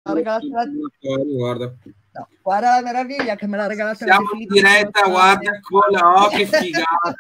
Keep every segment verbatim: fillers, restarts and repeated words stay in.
regalata la... guarda. No, guarda la meraviglia che me l'ha regalata. Siamo in diretta, guarda, con la oh, che figata,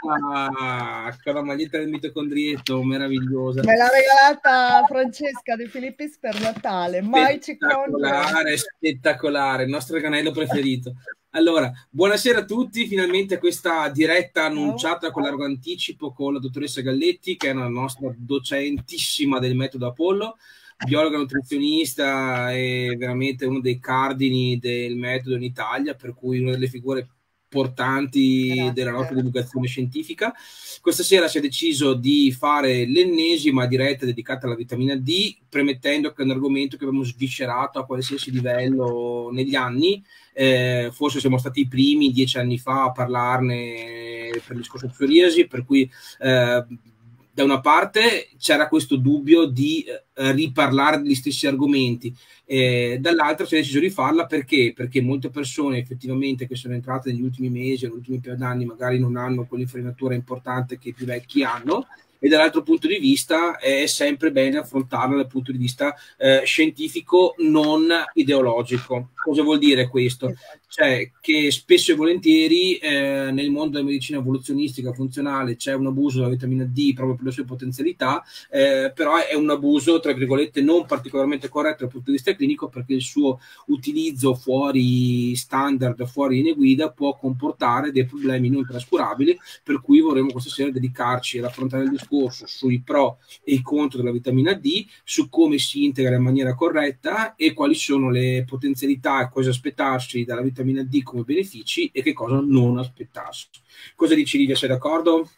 con la maglietta del mitocondrietto, meravigliosa. Me l'ha regalata Francesca De Filippis per Natale, mai ci spettacolare, spettacolare, il nostro canello preferito. Allora, buonasera a tutti, finalmente questa diretta annunciata con largo anticipo con la dottoressa Galletti, che è una nostra docentissima del metodo Apollo, biologa nutrizionista e veramente uno dei cardini del metodo in Italia, per cui una delle figure portanti Grazie. della nostra divulgazione scientifica. Questa sera si è deciso di fare l'ennesima diretta dedicata alla vitamina D, premettendo che è un argomento che abbiamo sviscerato a qualsiasi livello negli anni. Eh, forse siamo stati i primi dieci anni fa a parlarne per il discorso psoriasi, per cui eh, da una parte c'era questo dubbio di eh, riparlare degli stessi argomenti, eh, dall'altra si è deciso di farla perché? Perché molte persone effettivamente che sono entrate negli ultimi mesi, negli ultimi più anni, magari non hanno quell'infarinatura importante che i più vecchi hanno, e dall'altro punto di vista è sempre bene affrontarla dal punto di vista eh, scientifico, non ideologico. Cosa vuol dire questo? Cioè che spesso e volentieri eh, nel mondo della medicina evoluzionistica funzionale c'è un abuso della vitamina D proprio per le sue potenzialità, eh, però è un abuso tra virgolette non particolarmente corretto dal punto di vista clinico, perché il suo utilizzo fuori standard, fuori linee guida, può comportare dei problemi non trascurabili, per cui vorremmo questa sera dedicarci ad affrontare il discorso sui pro e i contro della vitamina D, su come si integra in maniera corretta e quali sono le potenzialità e cosa aspettarsi dalla vitamina D come benefici e che cosa non aspettarsi. Cosa dici, Livia, sei d'accordo?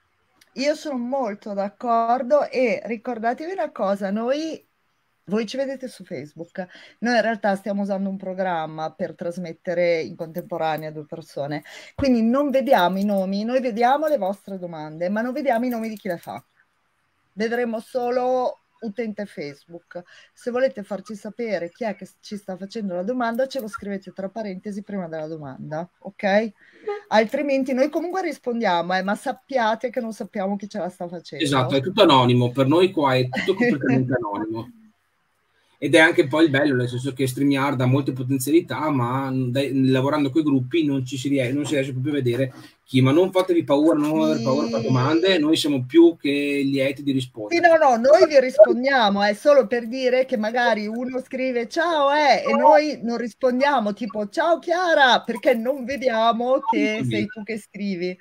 Io sono molto d'accordo, e ricordatevi una cosa, noi voi ci vedete su Facebook, noi in realtà stiamo usando un programma per trasmettere in contemporanea a due persone, quindi non vediamo i nomi, noi vediamo le vostre domande, ma non vediamo i nomi di chi le fa. Vedremo solo utente Facebook. Se volete farci sapere chi è che ci sta facendo la domanda, ce lo scrivete tra parentesi prima della domanda, ok? Altrimenti noi comunque rispondiamo, eh, ma sappiate che non sappiamo chi ce la sta facendo. Esatto, è tutto anonimo, per noi qua è tutto completamente anonimo. Ed è anche poi il bello, nel senso che StreamYard ha molte potenzialità, ma dai, lavorando con i gruppi non ci si riesce, non si riesce proprio a vedere chi. Ma non fatevi paura, non sì. avere paura per domande, noi siamo più che lieti di rispondere. Sì, no, no, noi vi rispondiamo, è solo per dire che magari uno scrive ciao eh, e noi non rispondiamo, tipo ciao Chiara, perché non vediamo che sei tu che scrivi.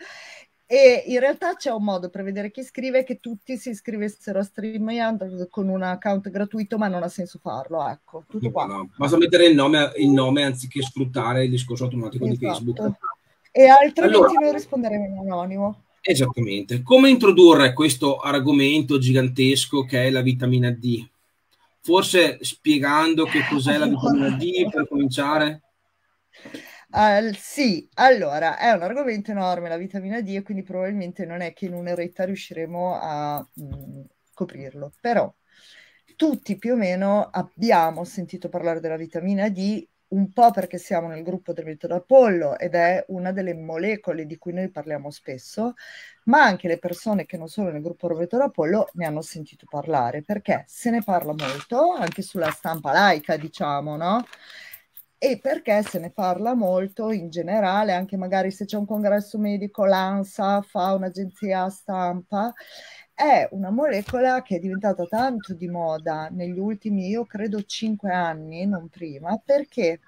E in realtà c'è un modo per vedere chi scrive, che tutti si iscrivessero a StreamYard con un account gratuito, ma non ha senso farlo, ecco, tutto qua. No, basta mettere il nome, il nome anziché sfruttare il discorso automatico esatto. di Facebook. E altrimenti allora, noi risponderemo in anonimo. Esattamente. Come introdurre questo argomento gigantesco che è la vitamina D? Forse spiegando che cos'è la vitamina D per cominciare? Uh, sì, allora è un argomento enorme la vitamina D, e quindi probabilmente non è che in un'oretta riusciremo a mh, coprirlo, però tutti più o meno abbiamo sentito parlare della vitamina D, un po' perché siamo nel gruppo del metodo Apollo ed è una delle molecole di cui noi parliamo spesso, ma anche le persone che non sono nel gruppo del metodo Apollo ne hanno sentito parlare, perché se ne parla molto anche sulla stampa laica, diciamo, no? E perché se ne parla molto in generale, anche magari se c'è un congresso medico, l'ANSA fa un'agenzia stampa. È una molecola che è diventata tanto di moda negli ultimi, io credo, cinque anni, non prima, perché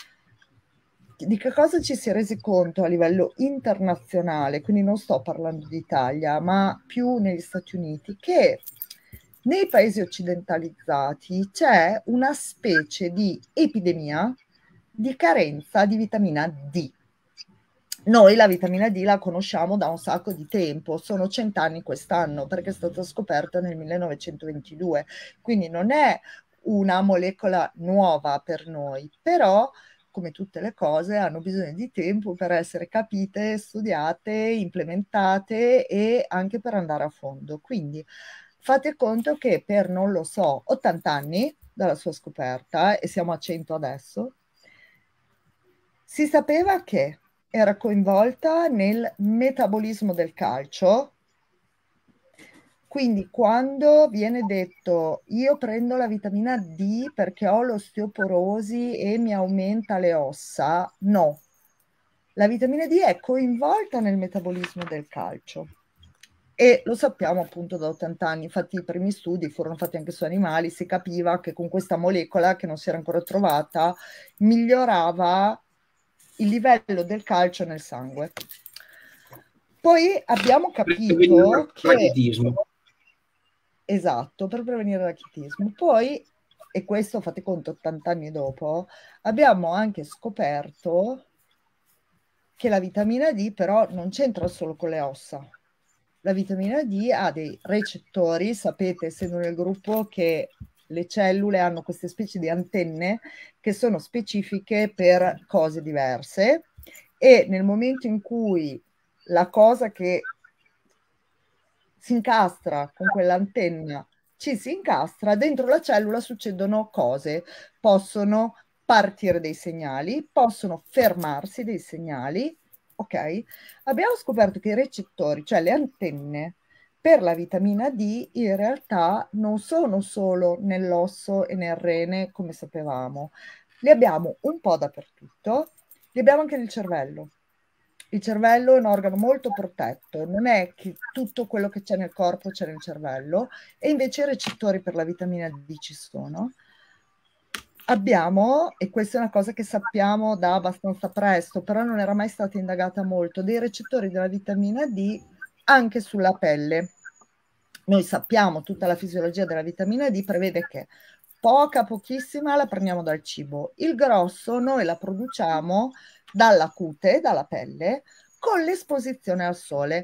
di che cosa ci si è resi conto a livello internazionale, quindi non sto parlando d'Italia, ma più negli Stati Uniti, che nei paesi occidentalizzati c'è una specie di epidemia di carenza di vitamina D. Noi la vitamina D la conosciamo da un sacco di tempo, sono cent'anni quest'anno, perché è stata scoperta nel millenovecentoventidue, quindi non è una molecola nuova per noi, però come tutte le cose hanno bisogno di tempo per essere capite, studiate, implementate e anche per andare a fondo. Quindi fate conto che per, non lo so, ottanta anni dalla sua scoperta, e siamo a cento adesso, si sapeva che era coinvolta nel metabolismo del calcio, Quindi quando viene detto io prendo la vitamina D perché ho l'osteoporosi e mi aumenta le ossa, no. La vitamina D è coinvolta nel metabolismo del calcio e lo sappiamo appunto da ottanta anni. Infatti i primi studi furono fatti anche su animali, si capiva che con questa molecola che non si era ancora trovata migliorava il livello del calcio nel sangue. Poi abbiamo capito che... Esatto, per prevenire l'achitismo. Poi, e questo fate conto ottanta anni dopo, abbiamo anche scoperto che la vitamina D però non c'entra solo con le ossa. La vitamina D ha dei recettori, sapete, essendo nel gruppo, che le cellule hanno queste specie di antenne che sono specifiche per cose diverse e nel momento in cui la cosa che si incastra con quell'antenna ci si incastra, dentro la cellula succedono cose, possono partire dei segnali, possono fermarsi dei segnali, ok? Abbiamo scoperto che i recettori, cioè le antenne per la vitamina D, in realtà non sono solo nell'osso e nel rene, come sapevamo. Li abbiamo un po' dappertutto, li abbiamo anche nel cervello. Il cervello è un organo molto protetto, non è che tutto quello che c'è nel corpo c'è nel cervello, e invece i recettori per la vitamina D ci sono. Abbiamo, e questa è una cosa che sappiamo da abbastanza presto, però non era mai stata indagata molto, dei recettori della vitamina D anche sulla pelle. Noi sappiamo, tutta la fisiologia della vitamina D prevede che poca, pochissima la prendiamo dal cibo. Il grosso noi la produciamo dalla cute, dalla pelle, con l'esposizione al sole.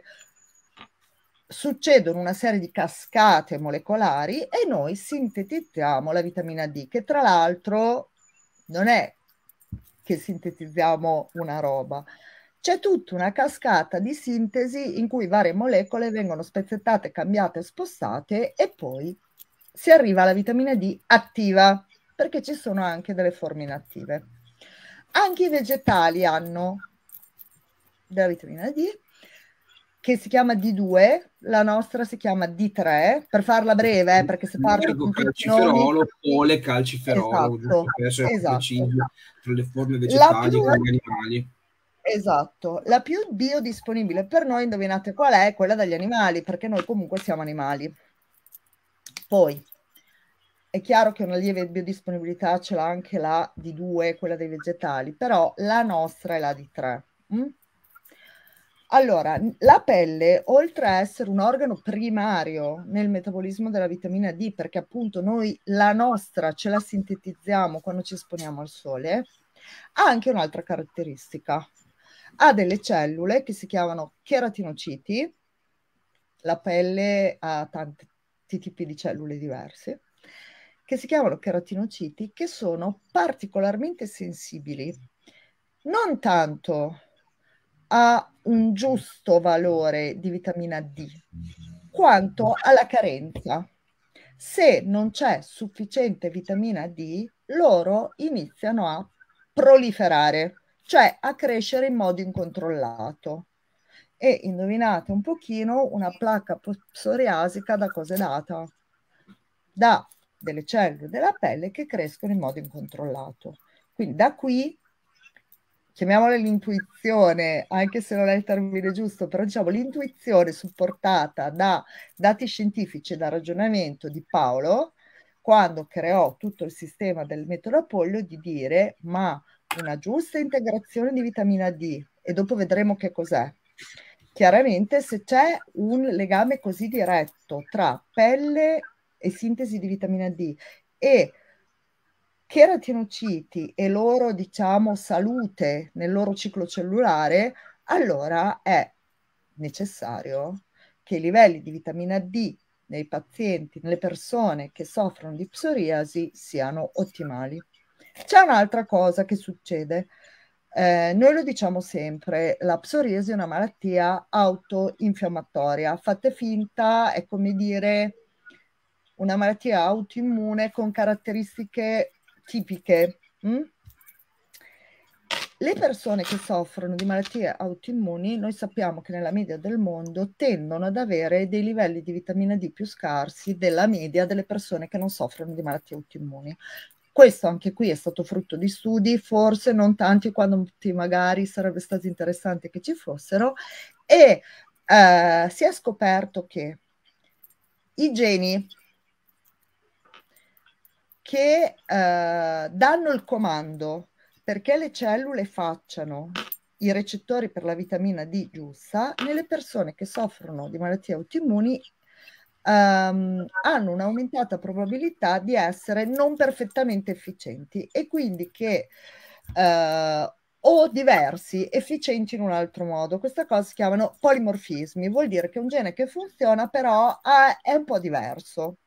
Succedono una serie di cascate molecolari e noi sintetizziamo la vitamina D, che tra l'altro non è che sintetizziamo una roba. C'è tutta una cascata di sintesi in cui varie molecole vengono spezzettate, cambiate, spostate e poi si arriva alla vitamina D attiva, perché ci sono anche delle forme inattive. Anche i vegetali hanno della vitamina D che si chiama D due, la nostra si chiama D tre, per farla breve, eh, perché se parto con tutti i nomi... Pole, calciferolo, esatto, per essere esatto. precisi, tra le forme vegetali più... e gli animali. Esatto, la più biodisponibile per noi, indovinate qual è? Quella dagli animali, perché noi comunque siamo animali. Poi, è chiaro che una lieve biodisponibilità ce l'ha anche la D due, quella dei vegetali, però la nostra è la D tre. Mm? Allora, la pelle, oltre a essere un organo primario nel metabolismo della vitamina D, perché appunto noi la nostra ce la sintetizziamo quando ci esponiamo al sole, ha anche un'altra caratteristica. Ha delle cellule che si chiamano cheratinociti, la pelle ha tanti tipi di cellule diverse, che si chiamano cheratinociti, che sono particolarmente sensibili, non tanto a un giusto valore di vitamina D, quanto alla carenza. Se non c'è sufficiente vitamina D, loro iniziano a proliferare, cioè a crescere in modo incontrollato. E indovinate un pochino, una placca psoriasica da cosa è data? Da delle cellule della pelle che crescono in modo incontrollato. Quindi da qui, chiamiamola l'intuizione, anche se non è il termine giusto, però diciamo l'intuizione supportata da dati scientifici e da ragionamento di Paolo, quando creò tutto il sistema del metodo Apollo, di dire ma una giusta integrazione di vitamina D, e dopo vedremo che cos'è. Chiaramente se c'è un legame così diretto tra pelle e sintesi di vitamina D e cheratinociti e loro, diciamo, salute nel loro ciclo cellulare, allora è necessario che i livelli di vitamina D nei pazienti, nelle persone che soffrono di psoriasi siano ottimali. C'è un'altra cosa che succede. Eh, noi lo diciamo sempre, la psoriasi è una malattia autoinfiammatoria. Fate finta, è come dire una malattia autoimmune con caratteristiche tipiche. Mm? Le persone che soffrono di malattie autoimmuni, noi sappiamo che nella media del mondo tendono ad avere dei livelli di vitamina D più scarsi della media delle persone che non soffrono di malattie autoimmuni. Questo anche qui è stato frutto di studi, forse non tanti quanti magari sarebbe stato interessante che ci fossero, e eh, si è scoperto che i geni che eh, danno il comando perché le cellule facciano i recettori per la vitamina D giusta, nelle persone che soffrono di malattie autoimmuni um, hanno un'aumentata probabilità di essere non perfettamente efficienti e quindi che uh, o diversi, efficienti in un altro modo. Questa cosa si chiamano polimorfismi, vuol dire che un gene che funziona però ha, è un po' diverso.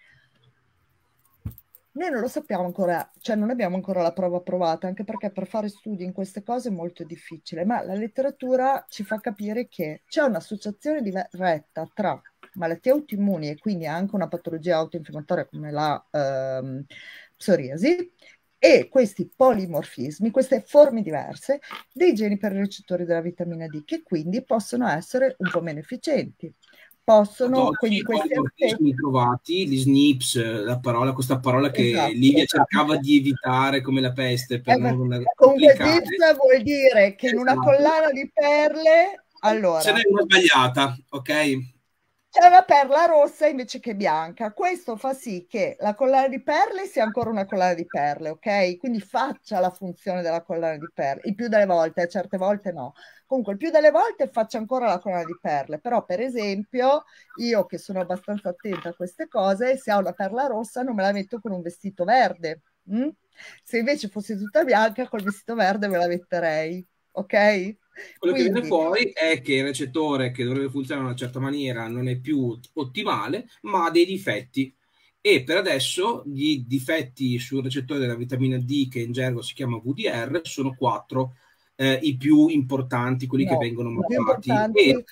Noi non lo sappiamo ancora, cioè non abbiamo ancora la prova provata, anche perché per fare studi in queste cose è molto difficile, ma la letteratura ci fa capire che c'è un'associazione diretta tra malattie autoimmuni e quindi anche una patologia autoinfiammatoria come la ehm, psoriasi e questi polimorfismi, queste forme diverse dei geni per i recettori della vitamina D, che quindi possono essere un po' meno efficienti. Possono, quindi questi aspetti trovati, gli S N I P S, la parola, questa parola che esatto, Livia esatto. cercava di evitare come la peste per eh, non comunque S N I P S vuol dire che in una esatto. collana di perle allora ce n'è una sbagliata, ok? C'è una perla rossa invece che bianca. Questo fa sì che la collana di perle sia ancora una collana di perle, ok? Quindi faccia la funzione della collana di perle. Il più delle volte, certe volte no. Comunque, il più delle volte faccia ancora la collana di perle. Però, per esempio, io che sono abbastanza attenta a queste cose, se ho una perla rossa non me la metto con un vestito verde. Mm? Se invece fosse tutta bianca, col vestito verde me la metterei, ok? Quello Quindi, che viene fuori è che il recettore che dovrebbe funzionare in una certa maniera non è più ottimale, ma ha dei difetti. E per adesso gli difetti sul recettore della vitamina D, che in gergo si chiama V D R, sono quattro, eh, i più importanti, quelli no, che vengono mappati. importanti... E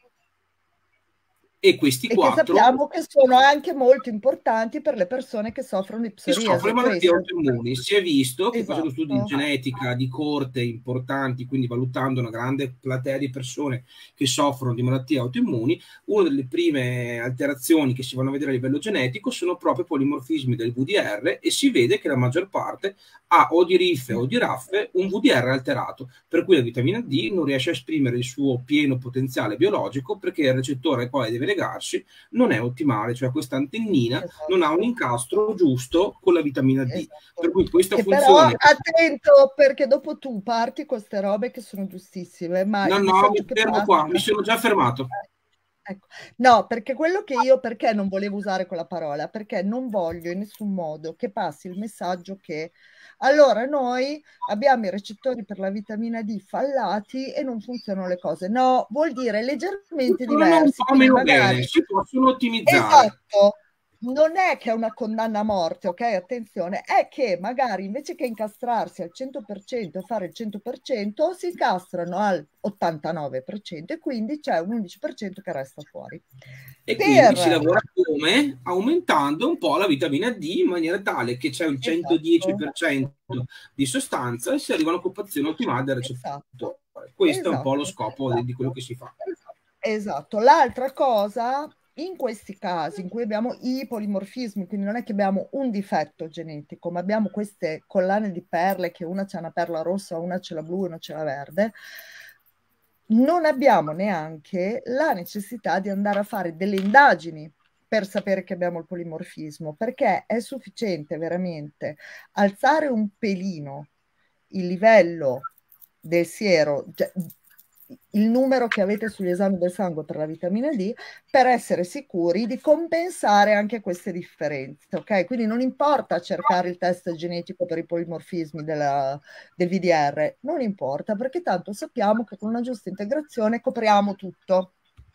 E questi e quattro... che sappiamo che sono anche molto importanti per le persone che soffrono di psoriasi. Che soffrono malattie autoimmuni. Si è visto che esatto. facendo studi di genetica di corte importanti, quindi valutando una grande platea di persone che soffrono di malattie autoimmuni, una delle prime alterazioni che si vanno a vedere a livello genetico sono proprio polimorfismi del V D R e si vede che la maggior parte ha o di R I F o di R A F un V D R alterato, per cui la vitamina D non riesce a esprimere il suo pieno potenziale biologico perché il recettore al quale deve legarsi non è ottimale, cioè questa antennina esatto. non ha un incastro giusto con la vitamina D. Esatto. Per cui questa che funzione... Però attento, perché dopo tu parti con queste robe che sono giustissime, ma no, no, mi fermo passa... qua, mi sono già fermato. Ecco. No, perché quello che io, perché non volevo usare quella parola? Perché non voglio in nessun modo che passi il messaggio che allora noi abbiamo i recettori per la vitamina D fallati e non funzionano le cose. No, vuol dire leggermente diversi. Un po' meno magari... bene, si possono ottimizzare. Esatto. Non è che è una condanna a morte, ok? Attenzione, è che magari invece che incastrarsi al cento per cento e fare il cento per cento, si incastrano al ottantanove per cento e quindi c'è un undici per cento che resta fuori. E per... quindi si lavora come? Aumentando un po' la vitamina D in maniera tale che c'è il centodieci per cento esatto. di sostanza e si arriva a un'occupazione ottimale del recettore. Esatto. Questo esatto. è un po' lo scopo esatto. di quello che si fa. Esatto. L'altra cosa... In questi casi in cui abbiamo i polimorfismi, quindi non è che abbiamo un difetto genetico, ma abbiamo queste collane di perle che una c'è una perla rossa, una c'è la blu e una c'è la verde, non abbiamo neanche la necessità di andare a fare delle indagini per sapere che abbiamo il polimorfismo, perché è sufficiente veramente alzare un pelino il livello del siero, il numero che avete sugli esami del sangue per la vitamina D per essere sicuri di compensare anche queste differenze, ok? Quindi non importa cercare il test genetico per i polimorfismi della, del V D R, non importa perché tanto sappiamo che con una giusta integrazione copriamo tutto.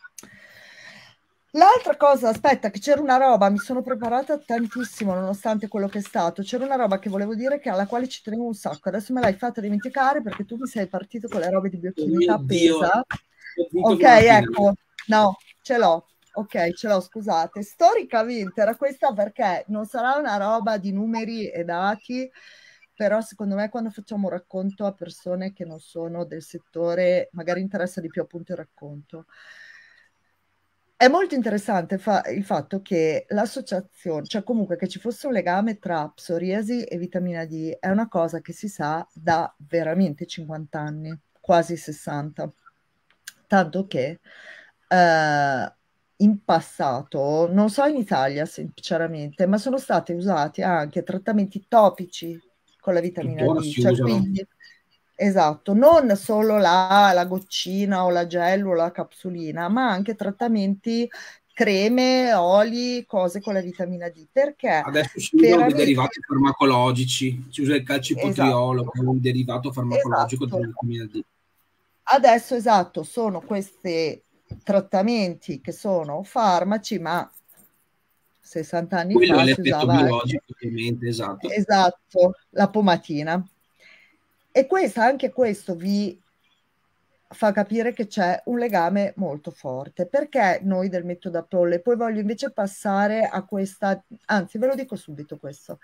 L'altra cosa, aspetta, che c'era una roba, mi sono preparata tantissimo nonostante quello che è stato, c'era una roba che volevo dire che alla quale ci tenevo un sacco, adesso me l'hai fatta dimenticare perché tu mi sei partito con le robe di biochimica appesa. Ok, ecco, no, ce l'ho, ok, ce l'ho, scusate. Storicamente era questa perché non sarà una roba di numeri e dati, però secondo me quando facciamo un racconto a persone che non sono del settore, magari interessa di più appunto il racconto. È molto interessante fa il fatto che l'associazione, cioè comunque che ci fosse un legame tra psoriasi e vitamina D, è una cosa che si sa da veramente cinquanta anni, quasi sessanta. Tanto che eh, in passato, non so in Italia sinceramente, ma sono stati usati anche trattamenti topici con la vitamina Tuttora D, si cioè usano. quindi esatto, non solo la, la goccina o la gel o la capsulina, ma anche trattamenti, creme, oli, cose con la vitamina D, perché Adesso si usano dei veramente, derivati farmacologici, si usa il calcipotriolo, esatto, che è un derivato farmacologico esatto. della vitamina D. Adesso esatto, sono questi trattamenti che sono farmaci, ma sessanta anni Quello è fa si l'effetto usava anche, biologico, ovviamente, esatto. esatto, la pomatina. E questo, anche questo vi fa capire che c'è un legame molto forte. Perché noi del metodo Apollo? E poi voglio invece passare a questa, anzi ve lo dico subito questo.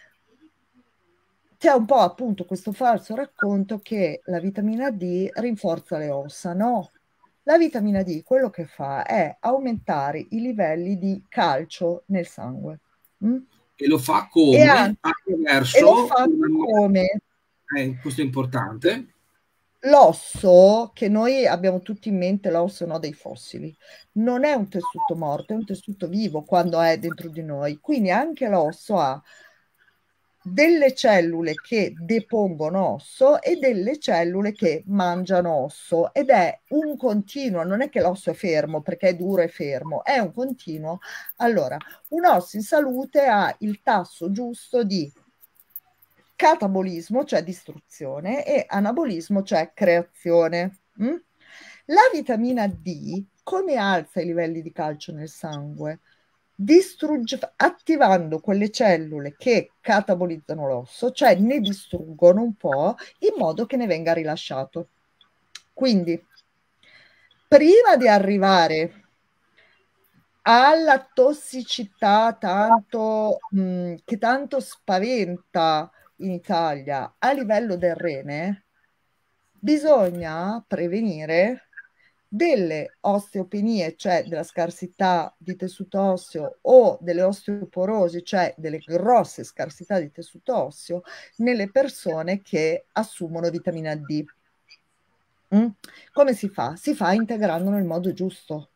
C'è un po' appunto questo falso racconto che la vitamina D rinforza le ossa. No, la vitamina D quello che fa è aumentare i livelli di calcio nel sangue. Mm? E lo fa E, come? anzi, e lo Attraverso fa una... come Eh, questo è importante. l'osso, che noi abbiamo tutti in mente l'osso, no, dei fossili, non è un tessuto morto, è un tessuto vivo quando è dentro di noi. Quindi anche l'osso ha delle cellule che depongono osso e delle cellule che mangiano osso, ed è un continuo, non è che l'osso è fermo perché è duro e fermo, è un continuo. Allora, un osso in salute ha il tasso giusto di catabolismo, cioè distruzione, e anabolismo, cioè creazione. Mm? La vitamina D, come alza i livelli di calcio nel sangue? Distrugge, attivando quelle cellule che catabolizzano l'osso, cioè ne distruggono un po' in modo che ne venga rilasciato. Quindi, prima di arrivare alla tossicità tanto, mh, che tanto spaventa in Italia a livello del rene, bisogna prevenire delle osteopenie, cioè della scarsità di tessuto osseo, o delle osteoporosi, cioè delle grosse scarsità di tessuto osseo, nelle persone che assumono vitamina D. Mm? Come si fa? Si fa integrando nel modo giusto.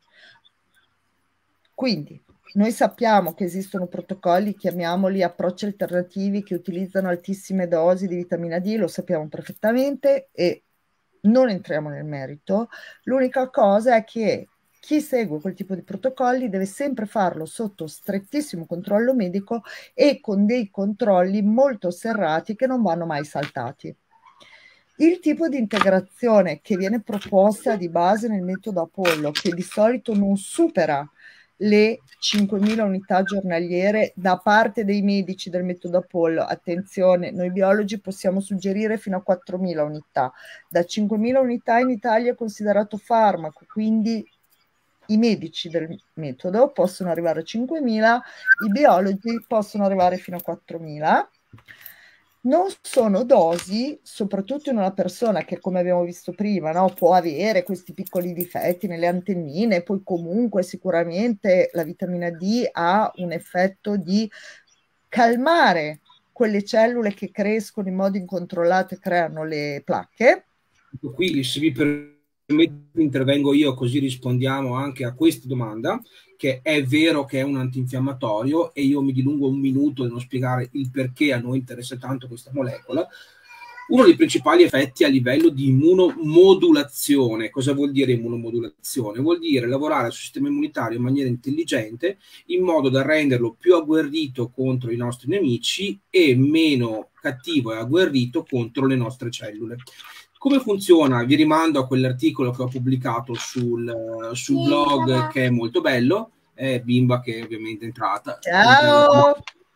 Quindi noi sappiamo che esistono protocolli, chiamiamoli approcci alternativi, che utilizzano altissime dosi di vitamina D, lo sappiamo perfettamente e non entriamo nel merito. L'unica cosa è che chi segue quel tipo di protocolli deve sempre farlo sotto strettissimo controllo medico e con dei controlli molto serrati che non vanno mai saltati. Il tipo di integrazione che viene proposta di base nel metodo Apollo, che di solito non supera le cinquemila unità giornaliere da parte dei medici del metodo Apollo, attenzione, noi biologi possiamo suggerire fino a quattromila unità, da cinquemila unità in Italia è considerato farmaco, quindi i medici del metodo possono arrivare a cinquemila, i biologi possono arrivare fino a quattromila. Non sono dosi, soprattutto in una persona che, come abbiamo visto prima, no, può avere questi piccoli difetti nelle antennine, poi comunque sicuramente la vitamina D ha un effetto di calmare quelle cellule che crescono in modo incontrollato e creano le placche. Qui, se mi permette, intervengo io, così rispondiamo anche a questa domanda, che è vero che è un antinfiammatorio, e io mi dilungo un minuto nello spiegare il perché a noi interessa tanto questa molecola. Uno dei principali effetti a livello di immunomodulazione. Cosa vuol dire immunomodulazione? Vuol dire lavorare sul sistema immunitario in maniera intelligente, in modo da renderlo più agguerrito contro i nostri nemici e meno cattivo e agguerrito contro le nostre cellule. Come funziona? Vi rimando a quell'articolo che ho pubblicato sul, sul blog, che è molto bello, è Bimba che ovviamente è entrata. Ciao!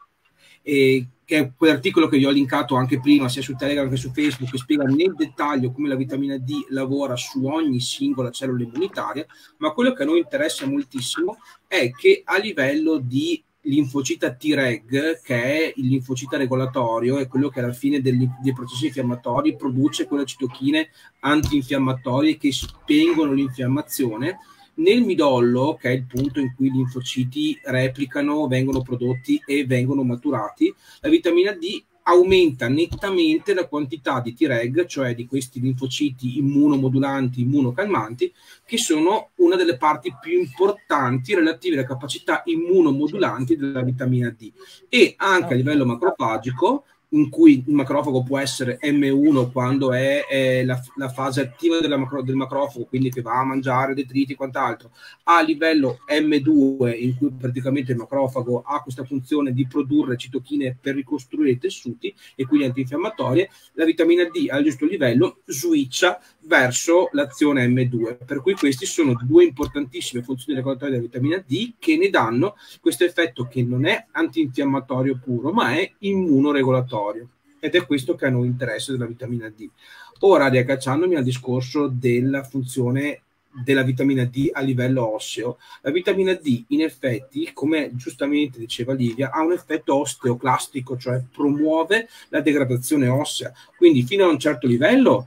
E che è quell'articolo che vi ho linkato anche prima, sia su Telegram che su Facebook, che spiega nel dettaglio come la vitamina D lavora su ogni singola cellula immunitaria. Ma quello che a noi interessa moltissimo è che a livello di linfocita Treg, che è il linfocita regolatorio, è quello che alla fine degli, dei processi infiammatori produce quelle citochine antinfiammatorie che spengono l'infiammazione. Nel midollo, che è il punto in cui i linfociti replicano, vengono prodotti e vengono maturati, la vitamina D aumenta nettamente la quantità di Treg, cioè di questi linfociti immunomodulanti, immunocalmanti, che sono una delle parti più importanti relative alle capacità immunomodulanti della vitamina D. E anche a livello macrofagico, in cui il macrofago può essere M uno quando è, è la, la fase attiva della macro, del macrofago, quindi che va a mangiare detriti e quant'altro, a livello M due, in cui praticamente il macrofago ha questa funzione di produrre citochine per ricostruire i tessuti e quindi antinfiammatorie, la vitamina D al giusto livello switcha verso l'azione M due, per cui questi sono due importantissime funzioni regolatorie della vitamina D che ne danno questo effetto che non è antinfiammatorio puro, ma è immunoregolatorio. Ed è questo che a noi interessa della vitamina D. Ora, riagganciandomi al discorso della funzione della vitamina D a livello osseo, la vitamina D in effetti, come giustamente diceva Livia, ha un effetto osteoclastico, cioè promuove la degradazione ossea, quindi fino a un certo livello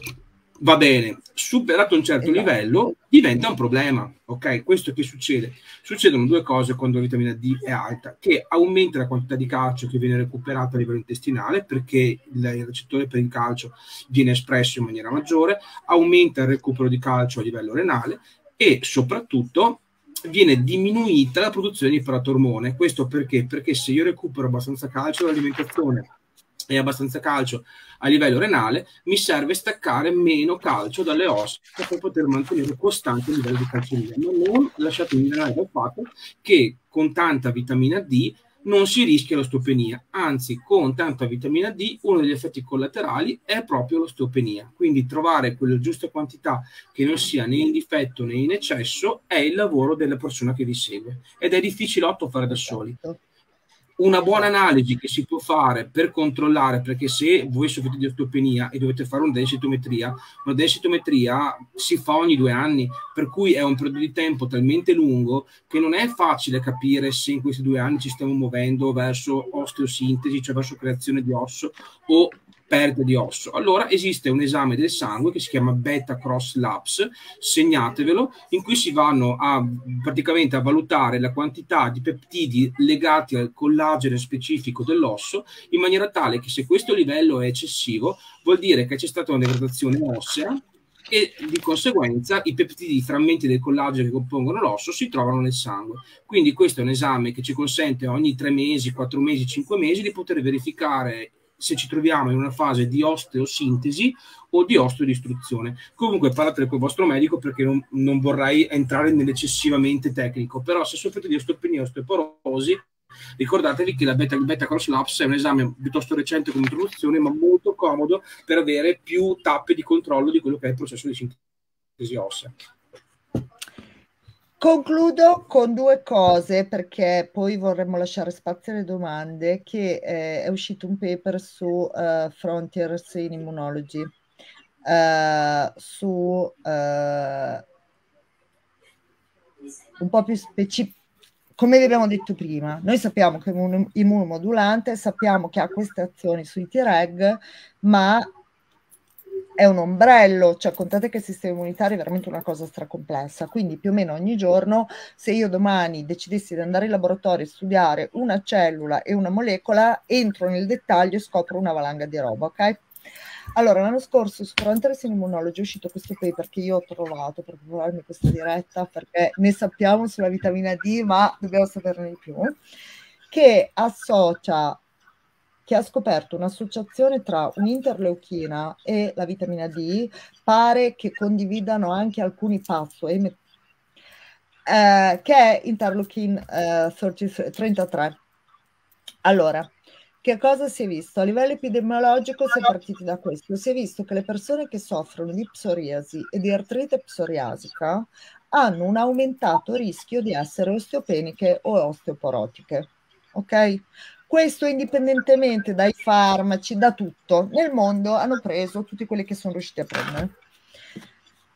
va bene, superato un certo esatto. livello diventa un problema, ok? Questo che succede? Succedono due cose quando la vitamina D è alta, che aumenta la quantità di calcio che viene recuperata a livello intestinale, perché il, il recettore per il calcio viene espresso in maniera maggiore, aumenta il recupero di calcio a livello renale e soprattutto viene diminuita la produzione di paratormone. Questo perché? Perché se io recupero abbastanza calcio dall'alimentazione e abbastanza calcio a livello renale, mi serve staccare meno calcio dalle ossa per poter mantenere costante il livello di calciumia, ma non lasciatemi ingannare dal fatto che con tanta vitamina D non si rischia l'osteopenia, anzi con tanta vitamina D uno degli effetti collaterali è proprio l'osteopenia, quindi trovare quella giusta quantità che non sia né in difetto né in eccesso è il lavoro della persona che vi segue ed è difficilotto fare da soli. Una buona analisi che si può fare per controllare, perché se voi soffrite di osteopenia e dovete fare una densitometria, una densitometria si fa ogni due anni, per cui è un periodo di tempo talmente lungo che non è facile capire se in questi due anni ci stiamo muovendo verso osteosintesi, cioè verso creazione di osso o perdita di osso. Allora esiste un esame del sangue che si chiama Beta Cross Labs, segnatevelo, in cui si vanno a praticamente a valutare la quantità di peptidi legati al collagene specifico dell'osso, in maniera tale che se questo livello è eccessivo vuol dire che c'è stata una degradazione ossea e di conseguenza i peptidi, i frammenti del collagene che compongono l'osso si trovano nel sangue. Quindi questo è un esame che ci consente ogni tre mesi, quattro mesi, cinque mesi di poter verificare se ci troviamo in una fase di osteosintesi o di osteodistruzione. Comunque parlate con il vostro medico, perché non, non vorrei entrare nell'eccessivamente tecnico, però se soffrite di osteopenia o osteoporosi, ricordatevi che la Beta, il Beta Cross Labs è un esame piuttosto recente come introduzione, ma molto comodo per avere più tappe di controllo di quello che è il processo di sintesi ossea. Concludo con due cose, perché poi vorremmo lasciare spazio alle domande, che eh, è uscito un paper su uh, Frontiers in Immunology, uh, su uh, un po' più specifico. Come vi abbiamo detto prima, noi sappiamo che è un immunomodulante, sappiamo che ha queste azioni sui Treg, ma è un ombrello, cioè contate che il sistema immunitario è veramente una cosa stracomplessa, quindi più o meno ogni giorno, se io domani decidessi di andare in laboratorio e studiare una cellula e una molecola, entro nel dettaglio e scopro una valanga di roba, ok? Allora, l'anno scorso su Frontiers in Immunology è uscito questo paper che io ho trovato per prepararmi questa diretta, perché ne sappiamo sulla vitamina D, ma dobbiamo saperne di più, che associa che ha scoperto un'associazione tra un'interleuchina e la vitamina D, pare che condividano anche alcuni pathway, eh, che è interleukin eh, trentatré. Allora, che cosa si è visto? A livello epidemiologico si è partiti da questo. Si è visto che le persone che soffrono di psoriasi e di artrite psoriasica hanno un aumentato rischio di essere osteopeniche o osteoporotiche. Ok? Questo indipendentemente dai farmaci, da tutto. Nel mondo hanno preso tutti quelli che sono riusciti a prendere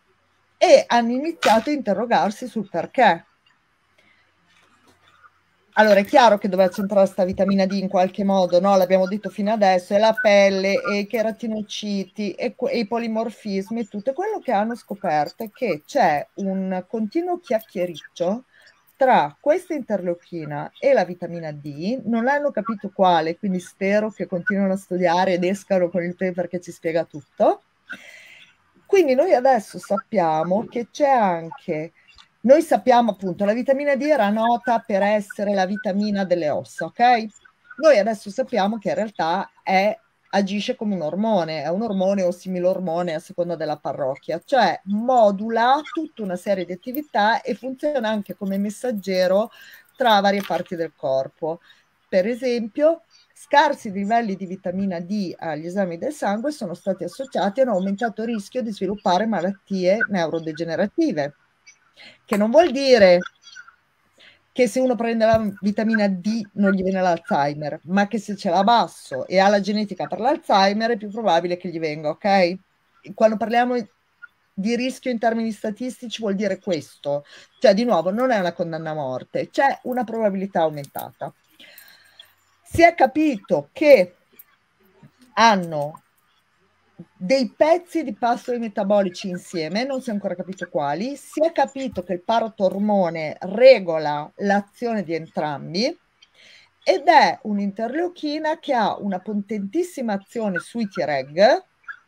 e hanno iniziato a interrogarsi sul perché. allora è chiaro che doveva centrare questa vitamina D in qualche modo, no? L'abbiamo detto fino adesso, è la pelle, e i cheratinociti, e, e i polimorfismi, e tutto. Quello che hanno scoperto è che c'è un continuo chiacchiericcio tra questa interleuchina e la vitamina D, non hanno capito quale, quindi spero che continuino a studiare ed escano con il paper che ci spiega tutto. Quindi noi adesso sappiamo che c'è anche, noi sappiamo appunto, la vitamina D era nota per essere la vitamina delle ossa, ok? Noi adesso sappiamo che in realtà è, agisce come un ormone, è un ormone o similormone a seconda della parrocchia, cioè modula tutta una serie di attività e funziona anche come messaggero tra varie parti del corpo. Per esempio, scarsi livelli di vitamina D agli esami del sangue sono stati associati a un aumentato rischio di sviluppare malattie neurodegenerative, che non vuol dire che se uno prende la vitamina D non gli viene l'Alzheimer, ma che se ce l'ha basso e ha la genetica per l'Alzheimer è più probabile che gli venga, ok? Quando parliamo di rischio in termini statistici vuol dire questo, cioè di nuovo non è una condanna a morte, c'è una probabilità aumentata. Si è capito che hanno dei pezzi di passoli metabolici insieme, non si è ancora capito quali, si è capito che il paratormone regola l'azione di entrambi ed è un'interleuchina che ha una potentissima azione sui Treg,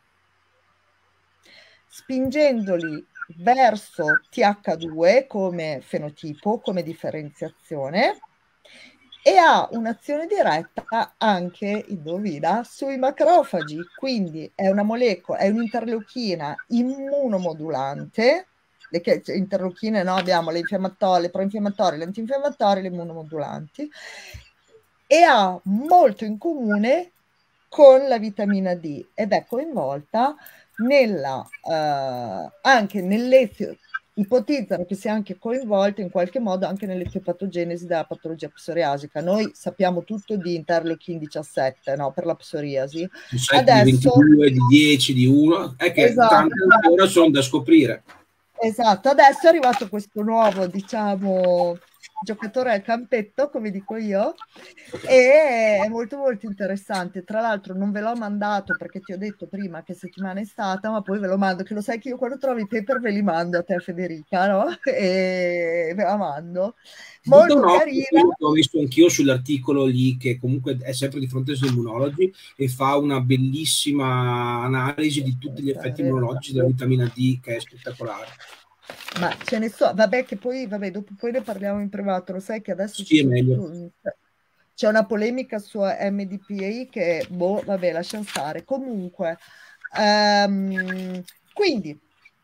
spingendoli verso T H due come fenotipo, come differenziazione, e ha un'azione diretta anche, indovina, sui macrofagi, quindi è una molecola, è un'interleuchina immunomodulante. Le che, interleuchine, no? Abbiamo le infiammatorie, le proinfiammatorie, le antinfiammatorie, le immunomodulanti, e ha molto in comune con la vitamina D ed è coinvolta nella, eh, anche nell'ezio, ipotizzano che sia anche coinvolta in qualche modo anche nell'etiopatogenesi della patologia psoriasica. Noi sappiamo tutto di interleukin diciassette, no, per la psoriasi. sette, adesso, di ventidue, di dieci, di uno, è che esatto, tante ancora sono da scoprire. Esatto, adesso è arrivato questo nuovo, diciamo, giocatore al campetto, come dico io, e è molto molto interessante. Tra l'altro non ve l'ho mandato perché ti ho detto prima che settimana è stata, ma poi ve lo mando, che lo sai che io quando trovo i paper ve li mando a te, Federica, no? E ve la mando. Molto carina. Ho visto anch'io sull'articolo lì, che comunque è sempre di Frontiers Immunology e fa una bellissima analisi di tutti gli effetti immunologici della vitamina D, che è spettacolare. Ma ce ne so, vabbè, che poi, vabbè, dopo poi ne parliamo in privato, lo sai che adesso sì, c'è, c'è una polemica su M D P A che, boh, vabbè, lasciamo stare. Comunque, um, quindi,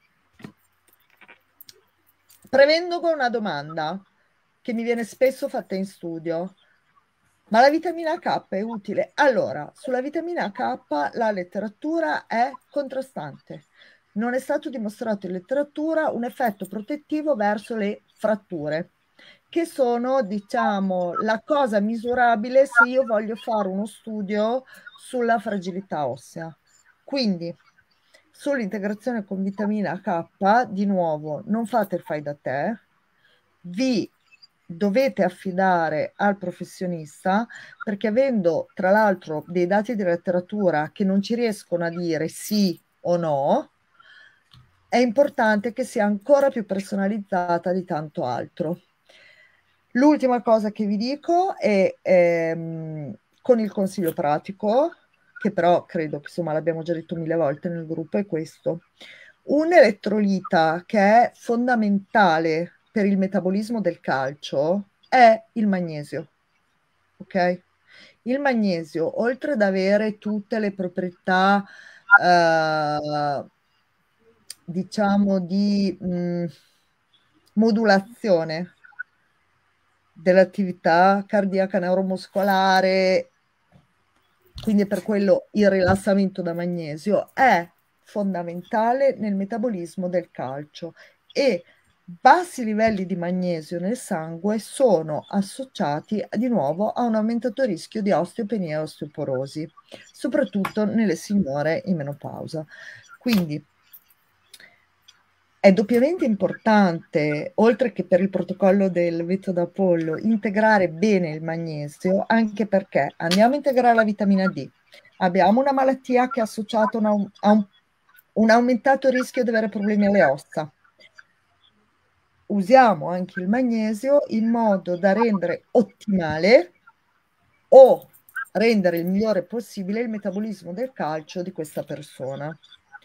prevendo con una domanda che mi viene spesso fatta in studio, ma la vitamina K è utile? Allora, sulla vitamina K la letteratura è contrastante. Non è stato dimostrato in letteratura un effetto protettivo verso le fratture, che sono, diciamo, la cosa misurabile se io voglio fare uno studio sulla fragilità ossea. Quindi, sull'integrazione con vitamina K, di nuovo, non fate il fai da te, vi dovete affidare al professionista, perché avendo tra l'altro dei dati di letteratura che non ci riescono a dire sì o no, è importante che sia ancora più personalizzata di tanto altro. L'ultima cosa che vi dico è ehm, con il consiglio pratico, che però credo che insomma l'abbiamo già detto mille volte nel gruppo, è questo. Un elettrolita che è fondamentale per il metabolismo del calcio è il magnesio, ok? Il magnesio, oltre ad avere tutte le proprietà, eh, diciamo, di mh, modulazione dell'attività cardiaca neuromuscolare, quindi è per quello il rilassamento da magnesio, è fondamentale nel metabolismo del calcio, e bassi livelli di magnesio nel sangue sono associati di nuovo a un aumentato rischio di osteopenia e osteoporosi, soprattutto nelle signore in menopausa. Quindi è doppiamente importante, oltre che per il protocollo del veto d'Apollo, integrare bene il magnesio, anche perché andiamo a integrare la vitamina D. Abbiamo una malattia che è associata a un, a un, un aumentato rischio di avere problemi alle ossa. Usiamo anche il magnesio in modo da rendere ottimale o rendere il migliore possibile il metabolismo del calcio di questa persona.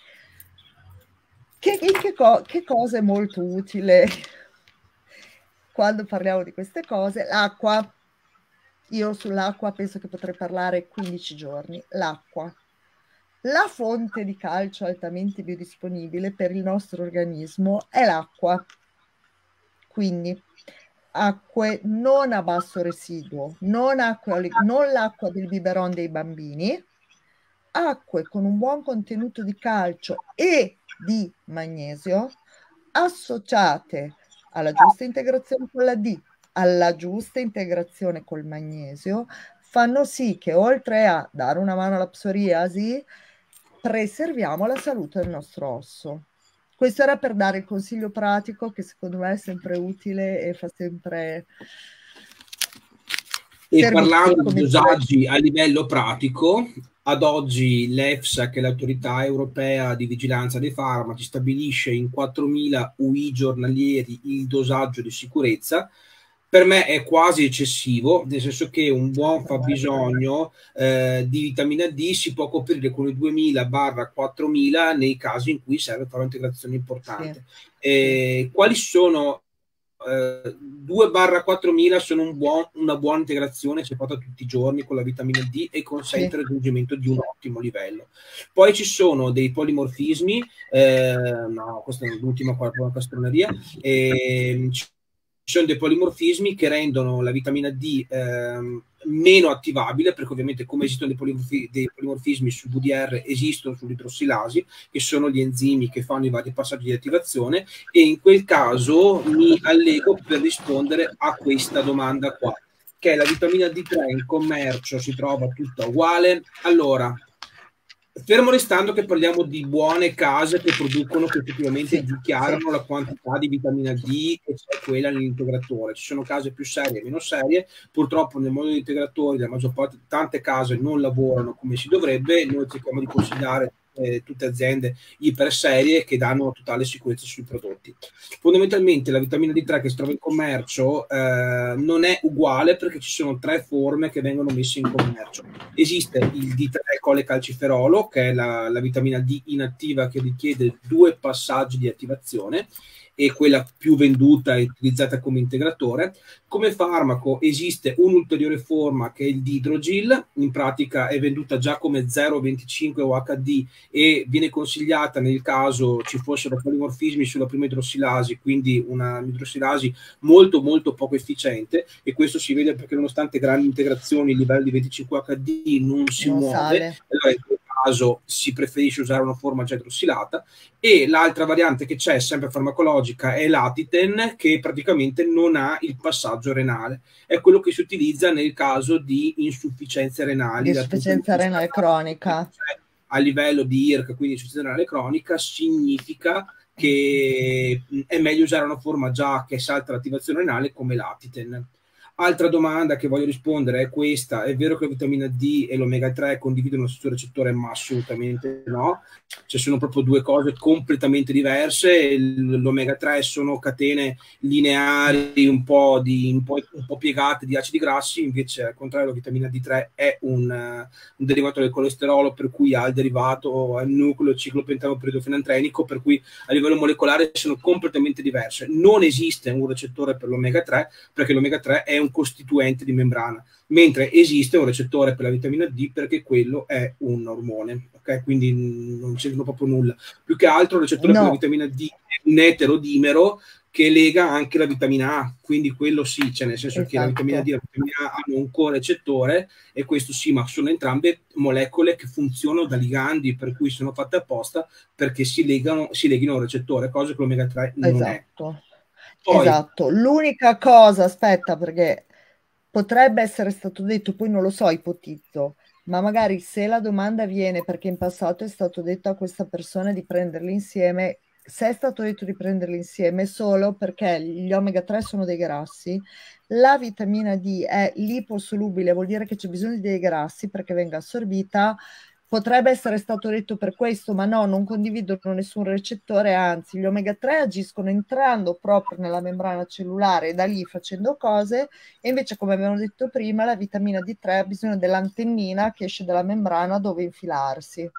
Che, che, co che cosa è molto utile quando parliamo di queste cose? L'acqua. Io sull'acqua penso che potrei parlare quindici giorni. L'acqua. La fonte di calcio altamente biodisponibile per il nostro organismo è l'acqua. Quindi acque non a basso residuo, non, non l'acqua del biberon dei bambini, acque con un buon contenuto di calcio e di magnesio associate alla giusta integrazione con la D, alla giusta integrazione col magnesio, fanno sì che oltre a dare una mano alla psoriasi, preserviamo la salute del nostro osso. Questo era per dare il consiglio pratico che secondo me è sempre utile e fa sempre... E parlando di dosaggi a livello pratico, ad oggi l'EFSA, che è l'autorità europea di vigilanza dei farmaci, stabilisce in quattromila U I giornalieri il dosaggio di sicurezza. Per me è quasi eccessivo, nel senso che un buon fabbisogno eh, di vitamina D si può coprire con i duemila quattromila nei casi in cui serve fare un'integrazione importante. Sì. Eh, quali sono Uh, due quattromila sono un buon, una buona integrazione se fatta tutti i giorni con la vitamina D e consente sì. il raggiungimento di un ottimo livello. Poi ci sono dei polimorfismi, eh, no, questa è l'ultima castroneria, eh, ci sono dei polimorfismi che rendono la vitamina D eh, meno attivabile, perché ovviamente come esistono dei, polimorfi dei polimorfismi sul V D R, esistono sull'idrossilasi, che sono gli enzimi che fanno i vari passaggi di attivazione, e in quel caso mi allego per rispondere a questa domanda qua, che è la vitamina D tre in commercio si trova tutta uguale. Allora, fermo restando che parliamo di buone case che producono, che effettivamente sì, dichiarano sì. la quantità di vitamina D e c'è quella nell'integratore. Ci sono case più serie e meno serie, purtroppo nel mondo degli integratori la maggior parte, tante case non lavorano come si dovrebbe. Noi cerchiamo di consigliare eh, tutte aziende iperserie che danno totale sicurezza sui prodotti. Fondamentalmente la vitamina D tre che si trova in commercio eh, non è uguale, perché ci sono tre forme che vengono messe in commercio. Esiste il D tre colecalciferolo, che è la, la vitamina D inattiva che richiede due passaggi di attivazione, e quella più venduta e utilizzata come integratore. Come farmaco esiste un'ulteriore forma che è il Didrogil, in pratica è venduta già come zero virgola venticinque O H D e viene consigliata nel caso ci fossero polimorfismi sulla prima idrossilasi, quindi una idrossilasi molto molto poco efficiente, e questo si vede perché nonostante grandi integrazioni il livello di venticinque O H D non si non muove. Sale. Allora in quel caso si preferisce usare una forma già idrossilata. E l'altra variante che c'è, sempre farmacologica, è l'Atiten, che praticamente non ha il passaggio renale. È quello che si utilizza nel caso di insufficienze renali. Di insufficienza renale cronica. Cioè, a livello di I R C, quindi insufficienza renale cronica, significa che è meglio usare una forma già che salta l'attivazione renale come l'Atiten. Altra domanda che voglio rispondere è questa: è vero che la vitamina D e l'omega tre condividono lo stesso recettore? Ma assolutamente no, ci sono proprio due cose completamente diverse. L'omega tre sono catene lineari un po', di, un, po', un po' piegate di acidi grassi, invece al contrario la vitamina D tre è un, un derivato del colesterolo, per cui ha il derivato, ha il nucleo ciclopentanoperidofenantrenico, per cui a livello molecolare sono completamente diverse. Non esiste un recettore per l'omega tre, perché l'omega tre è un costituente di membrana, mentre esiste un recettore per la vitamina D perché quello è un ormone, ok? Quindi non c'entra proprio nulla. Più che altro il recettore no. per la vitamina D è un eterodimero che lega anche la vitamina A, quindi quello sì, cioè nel senso esatto. che la vitamina D e la vitamina A hanno un corecettore, e questo sì, ma sono entrambe molecole che funzionano da ligandi, per cui sono fatte apposta perché si legano, si leghino al recettore, cosa che l'omega tre non esatto. è. Poi, esatto, l'unica cosa, aspetta, perché potrebbe essere stato detto, poi non lo so, ipotizzo, ma magari se la domanda viene perché in passato è stato detto a questa persona di prenderli insieme, se è stato detto di prenderli insieme solo perché gli omega tre sono dei grassi, la vitamina D è liposolubile, vuol dire che c'è bisogno dei grassi perché venga assorbita. Potrebbe essere stato detto per questo, ma no, non condividono nessun recettore, anzi gli omega tre agiscono entrando proprio nella membrana cellulare e da lì facendo cose, e invece come abbiamo detto prima la vitamina D tre ha bisogno dell'antennina che esce dalla membrana dove infilarsi.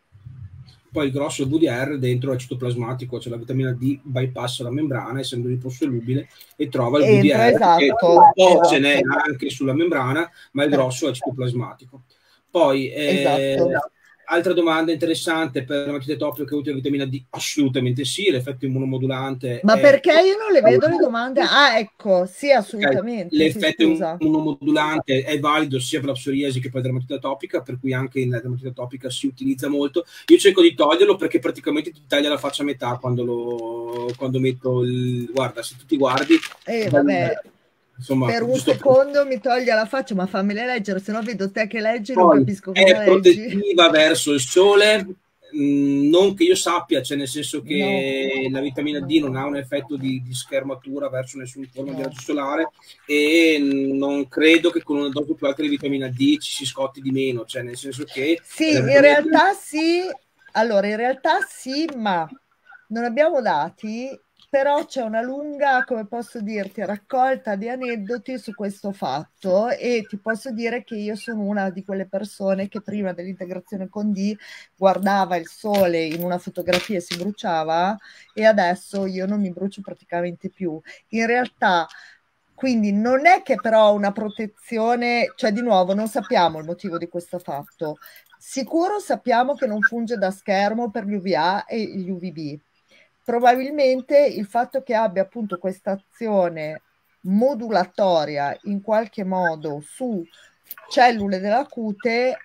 Poi il grosso V D R dentro è citoplasmatico, cioè la vitamina D bypassa la membrana essendo liposolubile e trova il Entra, V D R, esatto, che un po' esatto. ce n'è anche sulla membrana, ma il grosso è citoplasmatico. Poi eh, Esatto. altra domanda interessante per la matita atopica che utile la vitamina D? Assolutamente sì, l'effetto immunomodulante Ma è... perché io non le vedo le domande? Ah, ecco, sì, assolutamente, sì, L'effetto scusa. immunomodulante è valido sia per la psoriasi che per la dermatite atopica, per cui anche nella dermatite atopica si utilizza molto. Io cerco di toglierlo perché praticamente ti taglia la faccia a metà quando, lo, quando metto il... Guarda, se tu ti guardi... Eh, vabbè, Insomma, per un giusto secondo mi toglie la faccia, ma fammele leggere, se no vedo te che leggi e non Poi capisco è cosa leggi. protettiva verso il sole, mh, non che io sappia, cioè nel senso No, che la vitamina D non ha un effetto di, di schermatura verso nessuna forma di no. raggio solare e non credo che con una dose più alta di vitamina D ci si scotti di meno, cioè nel senso che Sì, la in vitamina D... realtà sì, allora in realtà sì, ma non abbiamo dati, però c'è una lunga, come posso dirti, raccolta di aneddoti su questo fatto, e ti posso dire che io sono una di quelle persone che prima dell'integrazione con D guardava il sole in una fotografia e si bruciava, e adesso io non mi brucio praticamente più. In realtà, quindi non è che però una protezione, cioè di nuovo non sappiamo il motivo di questo fatto. Sicuro sappiamo che non funge da schermo per gli U V A e gli U V B. Probabilmente il fatto che abbia appunto questa azione modulatoria in qualche modo su cellule della cute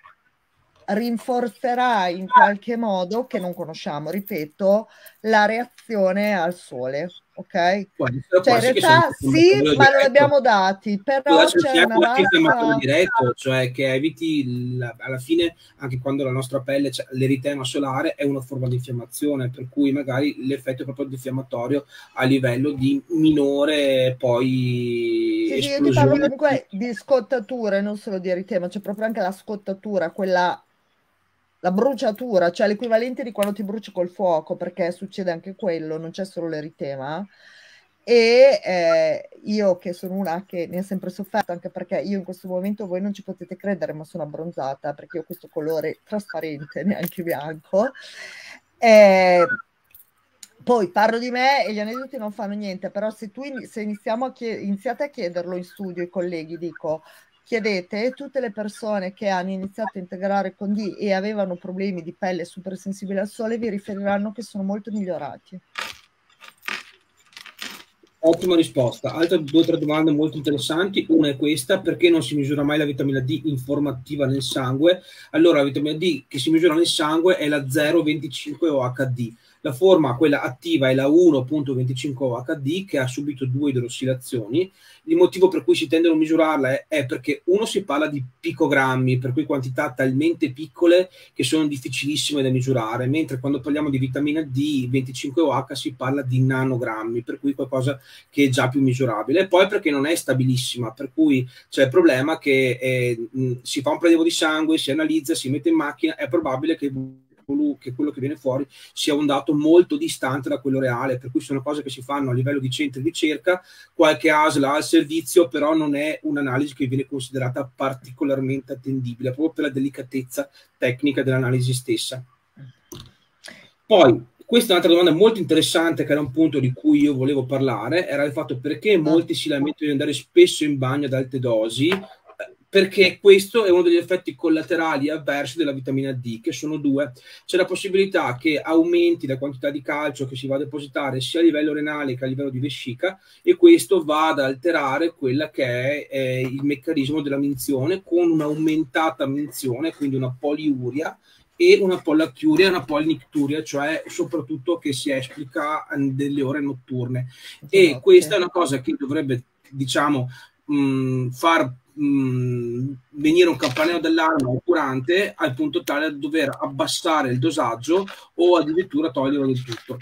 rinforzerà in qualche modo, che non conosciamo, ripeto, la reazione al sole, ok? Cioè in Quasi che sia un realtà sì, infiammatorio ma non diretto. abbiamo dati, però C'è c'è una anche infiammatorio bassa... diretto, cioè che eviti il, alla fine, anche quando la nostra pelle, cioè, l'eritema solare è una forma di infiammazione, per cui magari l'effetto è proprio di infiammatorio a livello di minore poi Sì, sì, io ti parlo esplosione. comunque di scottature, non solo di eritema, c'è proprio anche la scottatura, quella, la bruciatura, cioè l'equivalente di quando ti bruci col fuoco, perché succede anche quello, non c'è solo l'eritema. E eh, io che sono una che ne ha sempre sofferto, anche perché io in questo momento, voi non ci potete credere, ma sono abbronzata, perché ho questo colore trasparente, neanche bianco. Eh, poi parlo di me e gli aneddoti non fanno niente, però se tu in- se iniziamo a chied- iniziate a chiederlo in studio, i colleghi, dico, chiedete tutte le persone che hanno iniziato a integrare con D e avevano problemi di pelle super sensibile al sole, vi riferiranno che sono molto migliorati. Ottima risposta. Altre due o tre domande molto interessanti. Una è questa: perché non si misura mai la vitamina D in forma attiva nel sangue? Allora, la vitamina D che si misura nel sangue è la zero virgola venticinque O H D. La forma, quella attiva, è la uno virgola venticinque O H D, che ha subito due idrossilazioni. Il motivo per cui si tendono a misurarla è, è perché uno si parla di picogrammi, per cui quantità talmente piccole che sono difficilissime da misurare, mentre quando parliamo di vitamina D venticinque O H si parla di nanogrammi, per cui qualcosa che è già più misurabile. E poi perché non è stabilissima, per cui c'è il problema che eh, mh, si fa un prelievo di sangue, si analizza, si mette in macchina, è probabile che che quello che viene fuori sia un dato molto distante da quello reale, per cui sono cose che si fanno a livello di centri di ricerca, qualche A S L ha il servizio, però non è un'analisi che viene considerata particolarmente attendibile, proprio per la delicatezza tecnica dell'analisi stessa. Poi, questa è un'altra domanda molto interessante, che era un punto di cui io volevo parlare, era il fatto perché molti si lamentano di andare spesso in bagno ad alte dosi, perché questo è uno degli effetti collaterali avversi della vitamina D, che sono due. C'è la possibilità che aumenti la quantità di calcio che si va a depositare sia a livello renale che a livello di vescica, e questo va ad alterare quella che è eh, il meccanismo della minzione, con un'aumentata minzione, quindi una poliuria, e una pollachiuria e una pollinicturia, cioè soprattutto che si esplica nelle ore notturne. E Notte. questa è una cosa che dovrebbe, diciamo, mh, far mh, venire un campanello d'allarme occurrente al punto tale da dover abbassare il dosaggio o addirittura toglierlo del tutto.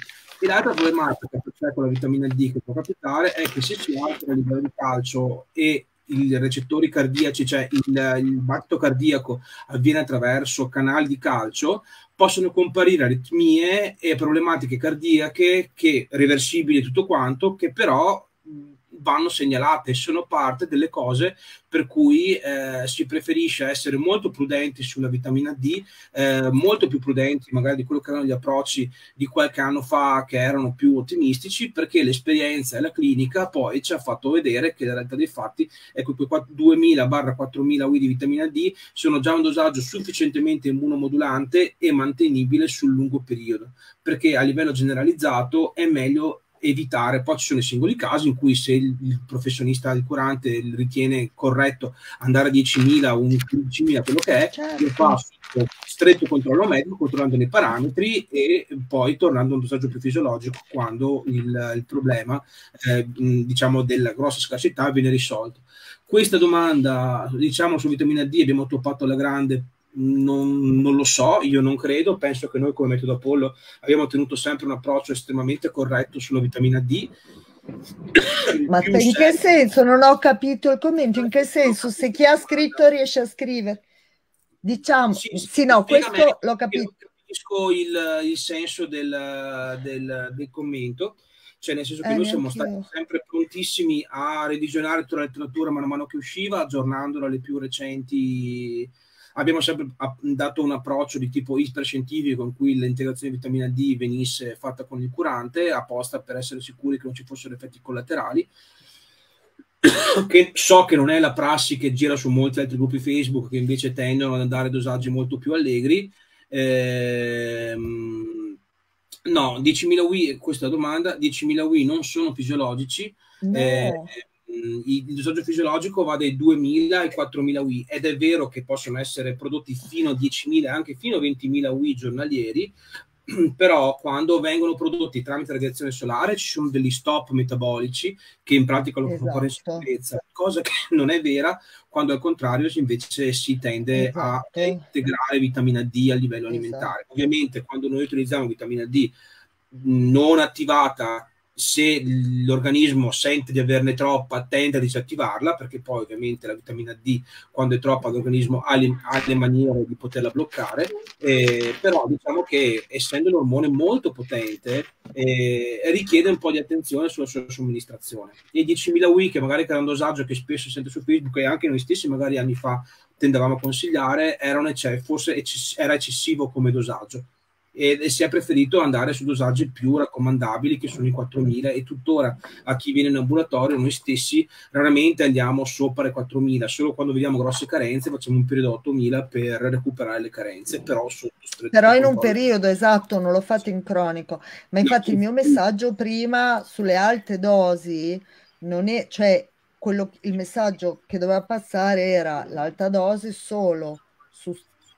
E l'altra problematica che c'è con la vitamina D che può capitare è che se si alza il livello di calcio e i recettori cardiaci, cioè il, il battito cardiaco avviene attraverso canali di calcio, possono comparire aritmie e problematiche cardiache che reversibili tutto quanto, che però vanno segnalate, sono parte delle cose per cui eh, si preferisce essere molto prudenti sulla vitamina D, eh, molto più prudenti magari di quello che erano gli approcci di qualche anno fa che erano più ottimistici, perché l'esperienza e la clinica poi ci ha fatto vedere che la realtà dei fatti è che quei duemila quattromila U I di vitamina D sono già un dosaggio sufficientemente immunomodulante e mantenibile sul lungo periodo, perché a livello generalizzato è meglio evitare. Poi ci sono i singoli casi in cui se il, il professionista, il curante ritiene corretto andare a diecimila o quindicimila, quello che è, certo. lo fa sotto stretto controllo medico, controllando i parametri e poi tornando a un dosaggio più fisiologico quando il, il problema eh, diciamo della grossa scarsità viene risolto. Questa domanda, diciamo, su vitamina D abbiamo toppato alla grande. Non, non lo so, io non credo, penso che noi come Metodo Apollo abbiamo tenuto sempre un approccio estremamente corretto sulla vitamina D. Ma in che senso? senso? Non ho capito il commento, in che senso? Se chi ha scritto riesce a scrivere, diciamo, sì, sì, sì no, questo l'ho capito. Non capisco il, il senso del, del, del commento, cioè nel senso che eh, noi siamo stati io. sempre prontissimi a revisionare tutta la letteratura man mano che usciva, aggiornandola alle più recenti. Abbiamo sempre dato un approccio di tipo iperscientifico in cui l'integrazione di vitamina D venisse fatta con il curante, apposta per essere sicuri che non ci fossero effetti collaterali, che so che non è la prassi che gira su molti altri gruppi Facebook che invece tendono ad andare a dosaggi molto più allegri. Ehm, no, diecimila U I, questa domanda, diecimila U I non sono fisiologici. No. Eh, il dosaggio fisiologico va dai duemila ai quattromila U I ed è vero che possono essere prodotti fino a diecimila, anche fino a ventimila U I giornalieri, però quando vengono prodotti tramite radiazione solare ci sono degli stop metabolici che in pratica lo propongono in sicurezza, cosa che non è vera quando al contrario invece si tende esatto. a integrare vitamina D a livello alimentare. Esatto. Ovviamente quando noi utilizziamo vitamina D non attivata, se l'organismo sente di averne troppa tende a disattivarla, perché poi ovviamente la vitamina D quando è troppa l'organismo ha le, ha le maniere di poterla bloccare, eh, però diciamo che essendo un ormone molto potente eh, richiede un po' di attenzione sulla sua somministrazione. I diecimila U I che magari era un dosaggio che spesso si sente su Facebook e anche noi stessi magari anni fa tendevamo a consigliare, era, un ecce- forse ecce- era eccessivo come dosaggio. E si è preferito andare su dosaggi più raccomandabili che sono i quattromila, e tuttora a chi viene in ambulatorio noi stessi raramente andiamo sopra i quattromila, solo quando vediamo grosse carenze facciamo un periodo ottomila per recuperare le carenze, però sotto però in un periodo esatto, non lo fate in cronico. Ma infatti no, il mio messaggio prima sulle alte dosi non è, cioè quello, il messaggio che doveva passare era l'alta dose solo su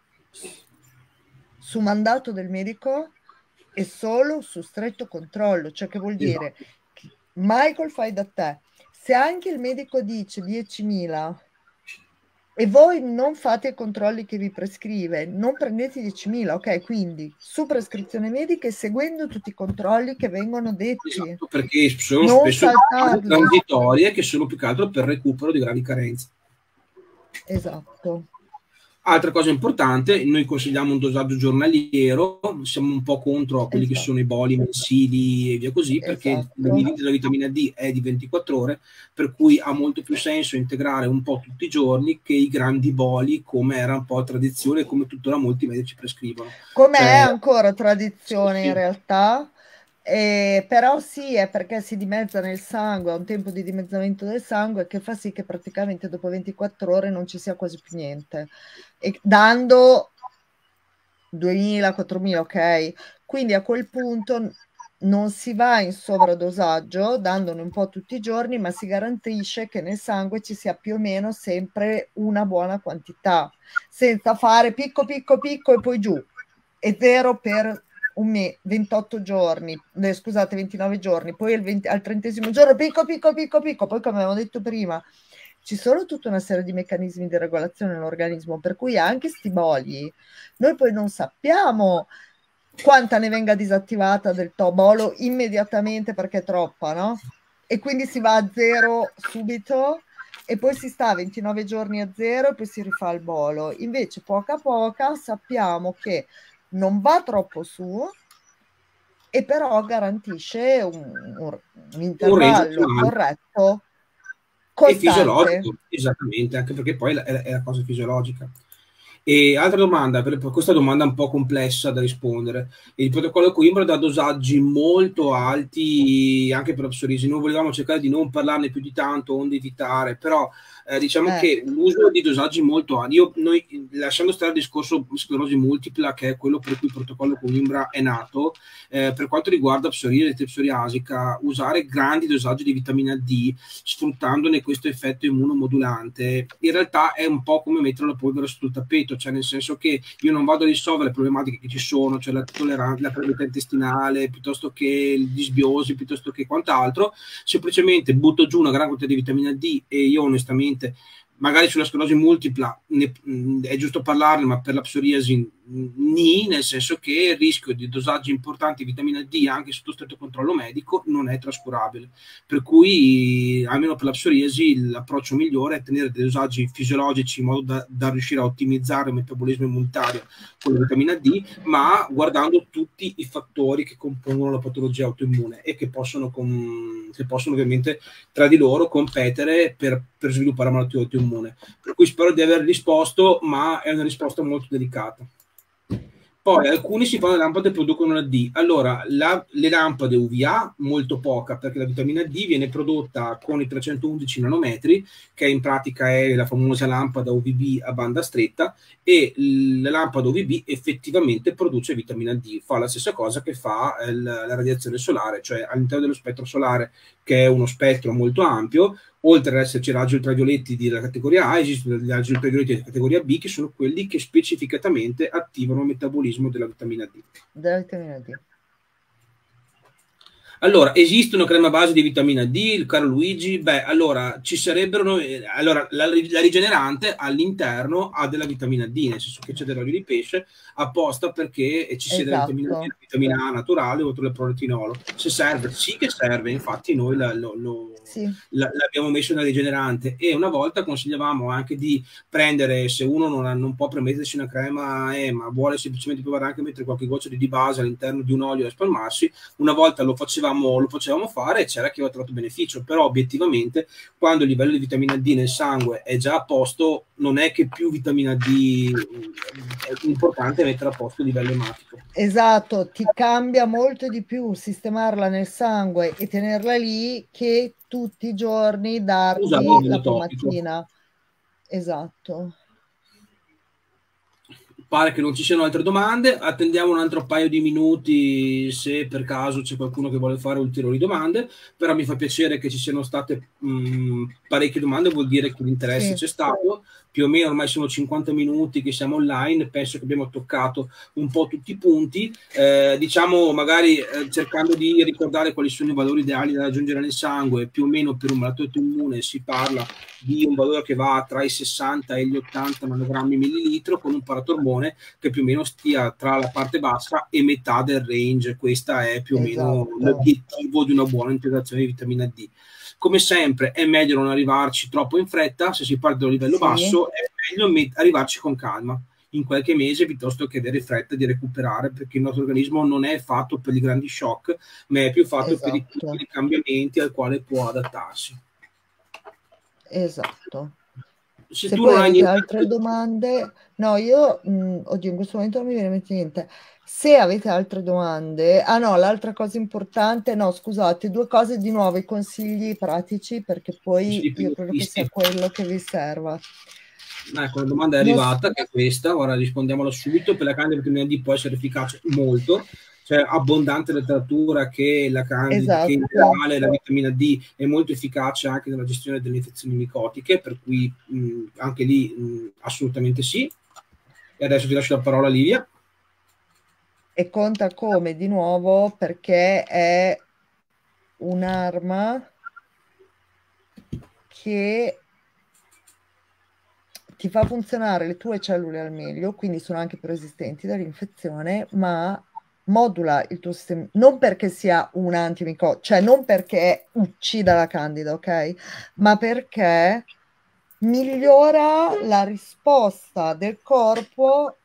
su mandato del medico e solo su stretto controllo, cioè che vuol dire Michael fai da te, se anche il medico dice diecimila e voi non fate i controlli che vi prescrive, non prendete diecimila, ok? Quindi su prescrizione medica e seguendo tutti i controlli che vengono detti. Esatto, perché sono non spesso transitorie che sono più che altro per recupero di gravi carenze. Esatto. Altra cosa importante, noi consigliamo un dosaggio giornaliero, siamo un po' contro quelli esatto. che sono i boli mensili e via così, perché esatto. il limite della vitamina D è di ventiquattro ore, per cui ha molto più senso integrare un po' tutti i giorni che i grandi boli, come era un po' tradizione, come tuttora molti medici prescrivono. Come cioè, è ancora tradizione sì, in realtà, eh, però sì, è perché si dimezza nel sangue, ha un tempo di dimezzamento del sangue che fa sì che praticamente dopo ventiquattro ore non ci sia quasi più niente. E dando duemila quattromila, ok? Quindi a quel punto non si va in sovradosaggio dandone un po' tutti i giorni, ma si garantisce che nel sangue ci sia più o meno sempre una buona quantità, senza fare picco picco picco e poi giù. È zero per un me- ventotto giorni, eh, scusate, ventinove giorni, poi al, venti, al trentesimo giorno picco picco picco picco, poi come avevo detto prima ci sono tutta una serie di meccanismi di regolazione nell'organismo, per cui anche sti boli noi poi non sappiamo quanta ne venga disattivata del tobolo immediatamente perché è troppa, no? E quindi si va a zero subito e poi si sta ventinove giorni a zero e poi si rifà il bolo. Invece poca poca sappiamo che non va troppo su e però garantisce un, un, un Un range intervallo ottimale corretto, e costante. fisiologico, esattamente, anche perché poi è, è la cosa fisiologica. E altra domanda, per questa domanda è un po' complessa da rispondere. Il protocollo Coimbra dà dosaggi molto alti anche per la psoriasi. Noi volevamo cercare di non parlarne più di tanto, onde evitare, però eh, diciamo Eh. che l'uso di dosaggi molto alti, io, noi, lasciando stare il discorso sclerosi multipla, che è quello per cui il protocollo Coimbra è nato, eh, per quanto riguarda psoriasi psoriasica, usare grandi dosaggi di vitamina D, sfruttandone questo effetto immunomodulante, in realtà è un po' come mettere la polvere sul tappeto, cioè nel senso che io non vado a risolvere le problematiche che ci sono, cioè la tolleranza, la permeabilità intestinale, piuttosto che il disbiosi, piuttosto che quant'altro, semplicemente butto giù una gran quantità di vitamina D e io onestamente magari sulla sclerosi multipla ne, mh, è giusto parlarne, ma per la psoriasi ni, nel senso che il rischio di dosaggi importanti di vitamina D anche sotto stretto controllo medico non è trascurabile, per cui almeno per la psoriasi l'approccio migliore è tenere dei dosaggi fisiologici in modo da, da riuscire a ottimizzare il metabolismo immunitario con la vitamina D, ma guardando tutti i fattori che compongono la patologia autoimmune e che possono, con, che possono ovviamente tra di loro competere per, per sviluppare la malattia autoimmune. Per cui spero di aver risposto, ma è una risposta molto delicata. Poi alcuni si fanno le lampade e producono la D. Allora, la, le lampade U V A, molto poca, perché la vitamina D viene prodotta con i trecentoundici nanometri, che in pratica è la famosa lampada U V B a banda stretta, e la lampada U V B effettivamente produce vitamina D. Fa la stessa cosa che fa eh, la, la radiazione solare, cioè all'interno dello spettro solare, che è uno spettro molto ampio, oltre ad esserci raggi ultravioletti della categoria A, esistono gli raggi ultravioletti della categoria B, che sono quelli che specificatamente attivano il metabolismo della vitamina D. Della vitamina D. Allora, esiste una crema base di vitamina D, il caro Luigi? Beh, allora, ci sarebbero... Eh, allora, la, la rigenerante all'interno ha della vitamina D, nel senso che c'è dell'olio di pesce apposta perché ci sia esatto. della vitamina D, la vitamina A naturale oltre al proretinolo. Se serve, sì che serve, infatti noi la, lo, lo, sì. la, l'abbiamo messo nella rigenerante e una volta consigliavamo anche di prendere, se uno non, ha, non può permettersi una crema eh, ma vuole semplicemente provare anche a mettere qualche goccia di, di base all'interno di un olio da spalmarsi, una volta lo facevamo lo facevamo fare e c'era chi aveva trovato beneficio, però obiettivamente quando il livello di vitamina D nel sangue è già a posto non è che più vitamina D è importante mettere a posto il livello ematico. Esatto, ti cambia molto di più sistemarla nel sangue e tenerla lì che tutti i giorni darti la pomatina. Esatto. Pare che non ci siano altre domande, attendiamo un altro paio di minuti se per caso c'è qualcuno che vuole fare ulteriori domande, però mi fa piacere che ci siano state mh, parecchie domande, vuol dire che l'interesse sì. c'è stato, più o meno ormai sono cinquanta minuti che siamo online, penso che abbiamo toccato un po' tutti i punti, eh, diciamo magari eh, cercando di ricordare quali sono i valori ideali da raggiungere nel sangue, più o meno per un malato autoimmune si parla di un valore che va tra i sessanta e gli ottanta nanogrammi millilitro con un paratormone che più o meno stia tra la parte bassa e metà del range. Questo è più o esatto. meno l'obiettivo di una buona integrazione di vitamina D. Come sempre è meglio non arrivarci troppo in fretta, se si parte da un livello sì. basso è meglio met- arrivarci con calma in qualche mese piuttosto che avere fretta di recuperare, perché il nostro organismo non è fatto per i grandi shock, ma è più fatto esatto. per i piccoli cambiamenti al quale può adattarsi. Esatto. Se, Se tu poi non hai avete niente... altre domande, no, io, mh, oddio, in questo momento non mi viene in mente niente. Se avete altre domande, ah no, l'altra cosa importante, no, scusate, due cose di nuovo, i consigli pratici, perché poi sì, io credo che sia quello che vi serva. Ecco, la domanda è arrivata, non... che è questa, ora rispondiamola subito. Per la candida vitamina D può essere efficace molto, c'è abbondante letteratura che la candida, esatto. che in generale la vitamina D è molto efficace anche nella gestione delle infezioni micotiche, per cui mh, anche lì mh, assolutamente sì. E adesso ti lascio la parola, Livia. E conta come, di nuovo, perché è un'arma che ti fa funzionare le tue cellule al meglio, quindi sono anche più resistenti all'infezione, ma modula il tuo sistema, non perché sia un antimicotico, cioè non perché uccida la candida, ok? Ma perché migliora la risposta del corpo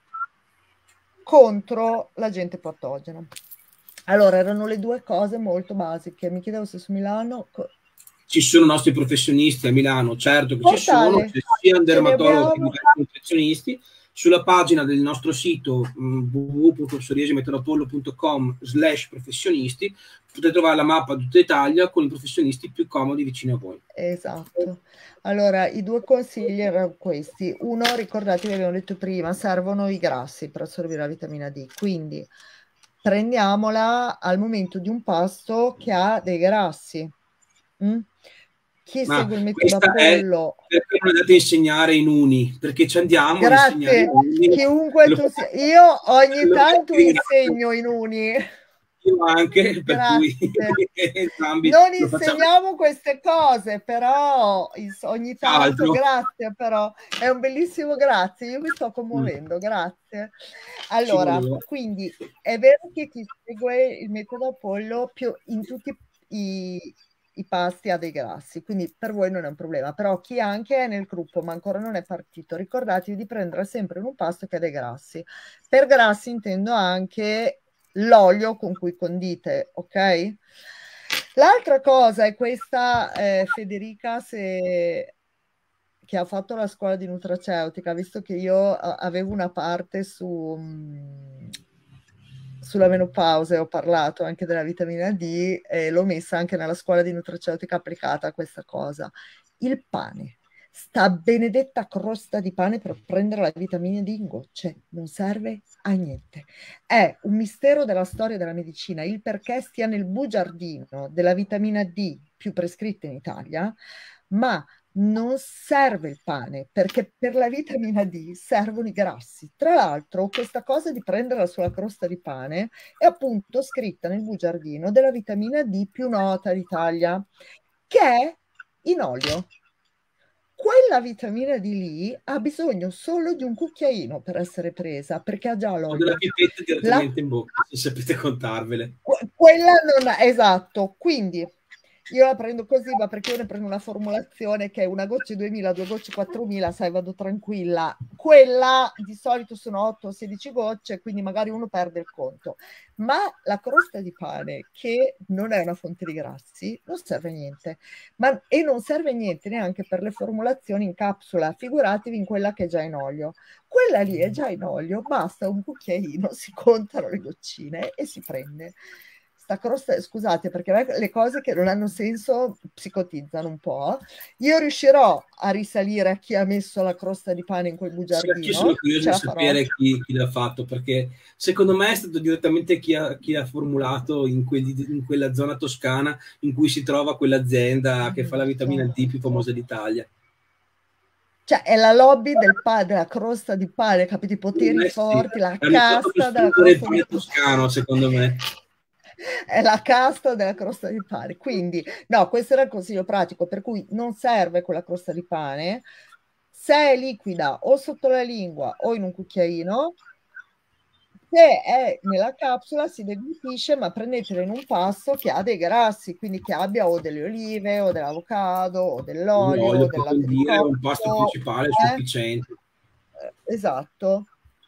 contro l'agente patogeno. Allora, erano le due cose molto basiche. Mi chiedevo se su Milano... Ci sono nostri professionisti a Milano, certo che ci sono, c'è sia un dermatologo che diversi nutrizionisti. Sulla pagina del nostro sito w w w punto psoriasimetodapollo punto com slash professionisti potete trovare la mappa di tutta Italia con i professionisti più comodi vicino a voi. Esatto. Allora, i due consigli erano questi. Uno, ricordatevi, abbiamo detto prima, servono i grassi per assorbire la vitamina D, quindi prendiamola al momento di un pasto che ha dei grassi. Mm? Chi Ma segue il metodo questa Apollo... è perché non andate a insegnare in uni, perché ci andiamo a insegnare in Grazie, uni. chiunque tu sia. Io ogni Lo tanto ringrazio. insegno in uni. Io anche, per cui Grazie. entrambi Non lo facciamo. insegniamo queste cose, però ins- ogni tanto, Altro. grazie, però è un bellissimo grazie. Io mi sto commuovendo, Mm. grazie. Ci Allora, voleva. quindi è vero che chi segue il metodo Apollo più in tutti i, i pasti ha dei grassi, quindi per voi non è un problema, però chi anche è nel gruppo ma ancora non è partito, ricordatevi di prendere sempre in un pasto che ha dei grassi. Per grassi intendo anche l'olio con cui condite, ok? L'altra cosa è questa, eh, Federica, se che ha fatto la scuola di nutraceutica, visto che io a- avevo una parte su, mh, sulla menopausa e ho parlato anche della vitamina D e l'ho messa anche nella scuola di nutraceutica applicata a questa cosa. Il pane, sta benedetta crosta di pane per prendere la vitamina D in gocce, non serve a niente. È un mistero della storia della medicina il perché stia nel bugiardino della vitamina D più prescritta in Italia, ma non serve il pane perché per la vitamina D servono i grassi. Tra l'altro, questa cosa di prendere la sua crosta di pane è appunto scritta nel bugiardino della vitamina D più nota d'Italia, che è in olio. Quella vitamina D lì ha bisogno solo di un cucchiaino per essere presa perché ha già O della l'olio. pipetta La direttamente in bocca, se sapete contarvele. Que- quella non ha, esatto, quindi io la prendo così, ma perché io ne prendo una formulazione che è una goccia duemila, due gocce quattromila, sai, vado tranquilla. Quella di solito sono otto o sedici gocce, quindi magari uno perde il conto. Ma la crosta di pane, che non è una fonte di grassi, non serve a niente. Ma, e non serve a niente neanche per le formulazioni in capsula, figuratevi in quella che è già in olio. Quella lì è già in olio, basta un cucchiaino, si contano le goccine e si prende. Sta crosta, scusate, perché le cose che non hanno senso psicotizzano un po'. Io riuscirò a risalire a chi ha messo la crosta di pane in quel Sì, anch'io sono bugiardino, curioso ce di la farò. sapere chi, chi l'ha fatto, perché secondo me è stato direttamente chi ha, chi ha formulato in, quelli, in quella zona toscana in cui si trova quell'azienda che fa la vitamina D più famosa d'Italia. Cioè, è la lobby del pa- della crosta di pane, capito? I poteri Eh sì, forti, la hanno fatto per casta della spingere il crosta di pane pane. toscano, secondo me. È la casta della crosta di pane. Quindi, no, questo era il consiglio pratico, per cui non serve quella crosta di pane. Se è liquida o sotto la lingua o in un cucchiaino, se è nella capsula si deglutisce, ma prendetela in un pasto che ha dei grassi, quindi che abbia o delle olive o dell'avocado o dell'olio o L'olio del per latte di condire è un pasto cocco. principale Eh? sufficiente. Eh, Esatto.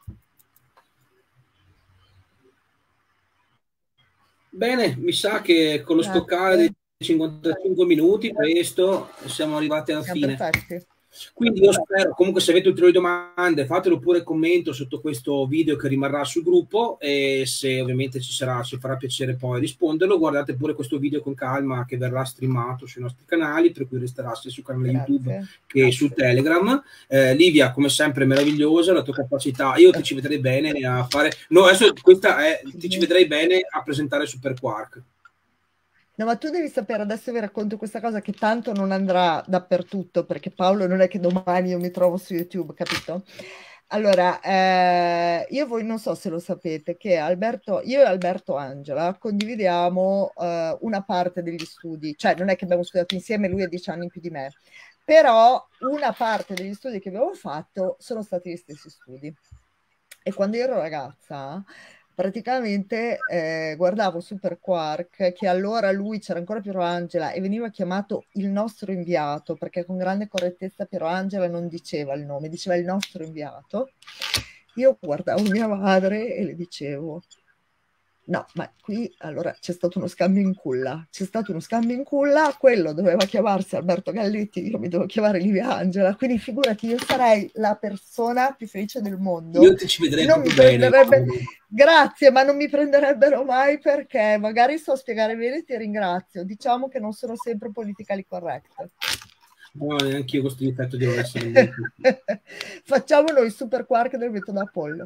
Bene, mi sa che con lo stoccare dei Grazie. cinquantacinque minuti, presto, siamo arrivati alla Siamo fine. perfetti. Quindi io spero, comunque se avete ulteriori domande fatelo pure commento sotto questo video che rimarrà sul gruppo e se ovviamente ci sarà, ci farà piacere poi risponderlo, guardate pure questo video con calma che verrà streamato sui nostri canali, per cui resterà sia sul canale YouTube Grazie. che su Telegram. Eh, Livia, come sempre, meravigliosa, la tua capacità, io ti ci vedrei bene a fare, no adesso questa è, ti ci vedrei bene a presentare Super Quark. No, ma tu devi sapere, adesso vi racconto questa cosa che tanto non andrà dappertutto, perché Paolo non è che domani io mi trovo su YouTube, capito? Allora, eh, io voi non so se lo sapete, che Alberto, io e Alberto Angela condividiamo eh, una parte degli studi, cioè non è che abbiamo studiato insieme, lui ha dieci anni in più di me, però una parte degli studi che abbiamo fatto sono stati gli stessi studi. E quando io ero ragazza praticamente eh, guardavo Super Quark, che allora lui c'era ancora Piero Angela e veniva chiamato il nostro inviato, perché con grande correttezza Piero Angela non diceva il nome, diceva il nostro inviato. Io guardavo mia madre e le dicevo: no, ma qui allora c'è stato uno scambio in culla, c'è stato uno scambio in culla, quello doveva chiamarsi Alberto Galletti, io mi devo chiamare Livia Angela, quindi figurati, io sarei la persona più felice del mondo. Io ti ci vedrei non proprio mi bene. Grazie, ma non mi prenderebbero mai, perché magari so spiegare bene e ti ringrazio. Diciamo che non sono sempre politically correct. No, neanche io questo difetto devo essere molto. Facciamo noi Super Quark del metodo Apollo.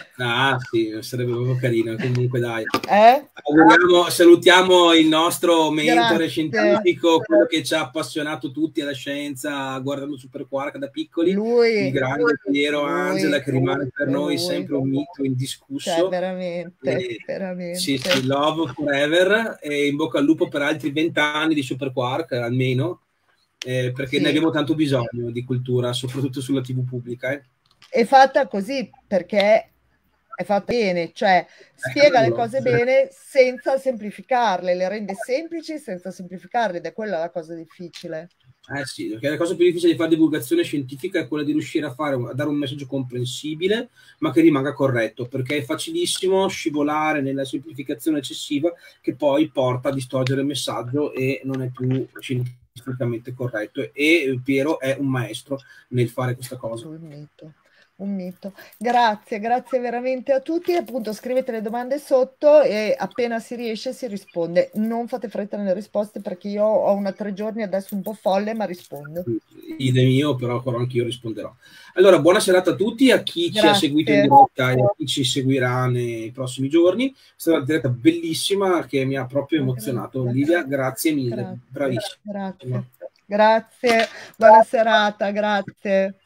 Ah sì, sarebbe proprio carino. Comunque dai, eh? auguriamo, salutiamo il nostro mentore Grazie. scientifico, quello che ci ha appassionato tutti alla scienza guardando Super Quark da piccoli, lui, il grande Piero lui, Angela, che rimane per noi lui. sempre un mito indiscusso. Cioè, veramente, e, veramente. Sì, sì, love forever, e in bocca al lupo per altri vent'anni di Super Quark almeno, eh, perché sì, ne abbiamo tanto bisogno di cultura, soprattutto sulla tivù pubblica. Eh. È fatta così perché è fatta bene, cioè spiega le cose bene senza semplificarle, le rende semplici senza semplificarle, ed è quella la cosa difficile. Eh sì, perché la cosa più difficile di fare divulgazione scientifica è quella di riuscire a, fare, a dare un messaggio comprensibile, ma che rimanga corretto, perché è facilissimo scivolare nella semplificazione eccessiva, che poi porta a distogliere il messaggio e non è più scientificamente corretto. E Piero è un maestro nel fare questa cosa. Un mito. Un mito. Grazie, grazie veramente a tutti. Appunto, scrivete le domande sotto e appena si riesce si risponde. Non fate fretta nelle risposte, perché io ho una tre giorni adesso un po' folle, ma rispondo. Idem mio, però anche io risponderò. Allora, buona serata a tutti, a chi grazie. Ci ha seguito in diretta e a chi ci seguirà nei prossimi giorni. È stata una diretta bellissima che mi ha proprio emozionato. Grazie. Livia, grazie mille, grazie. bravissima. Grazie. Grazie, buona serata, grazie.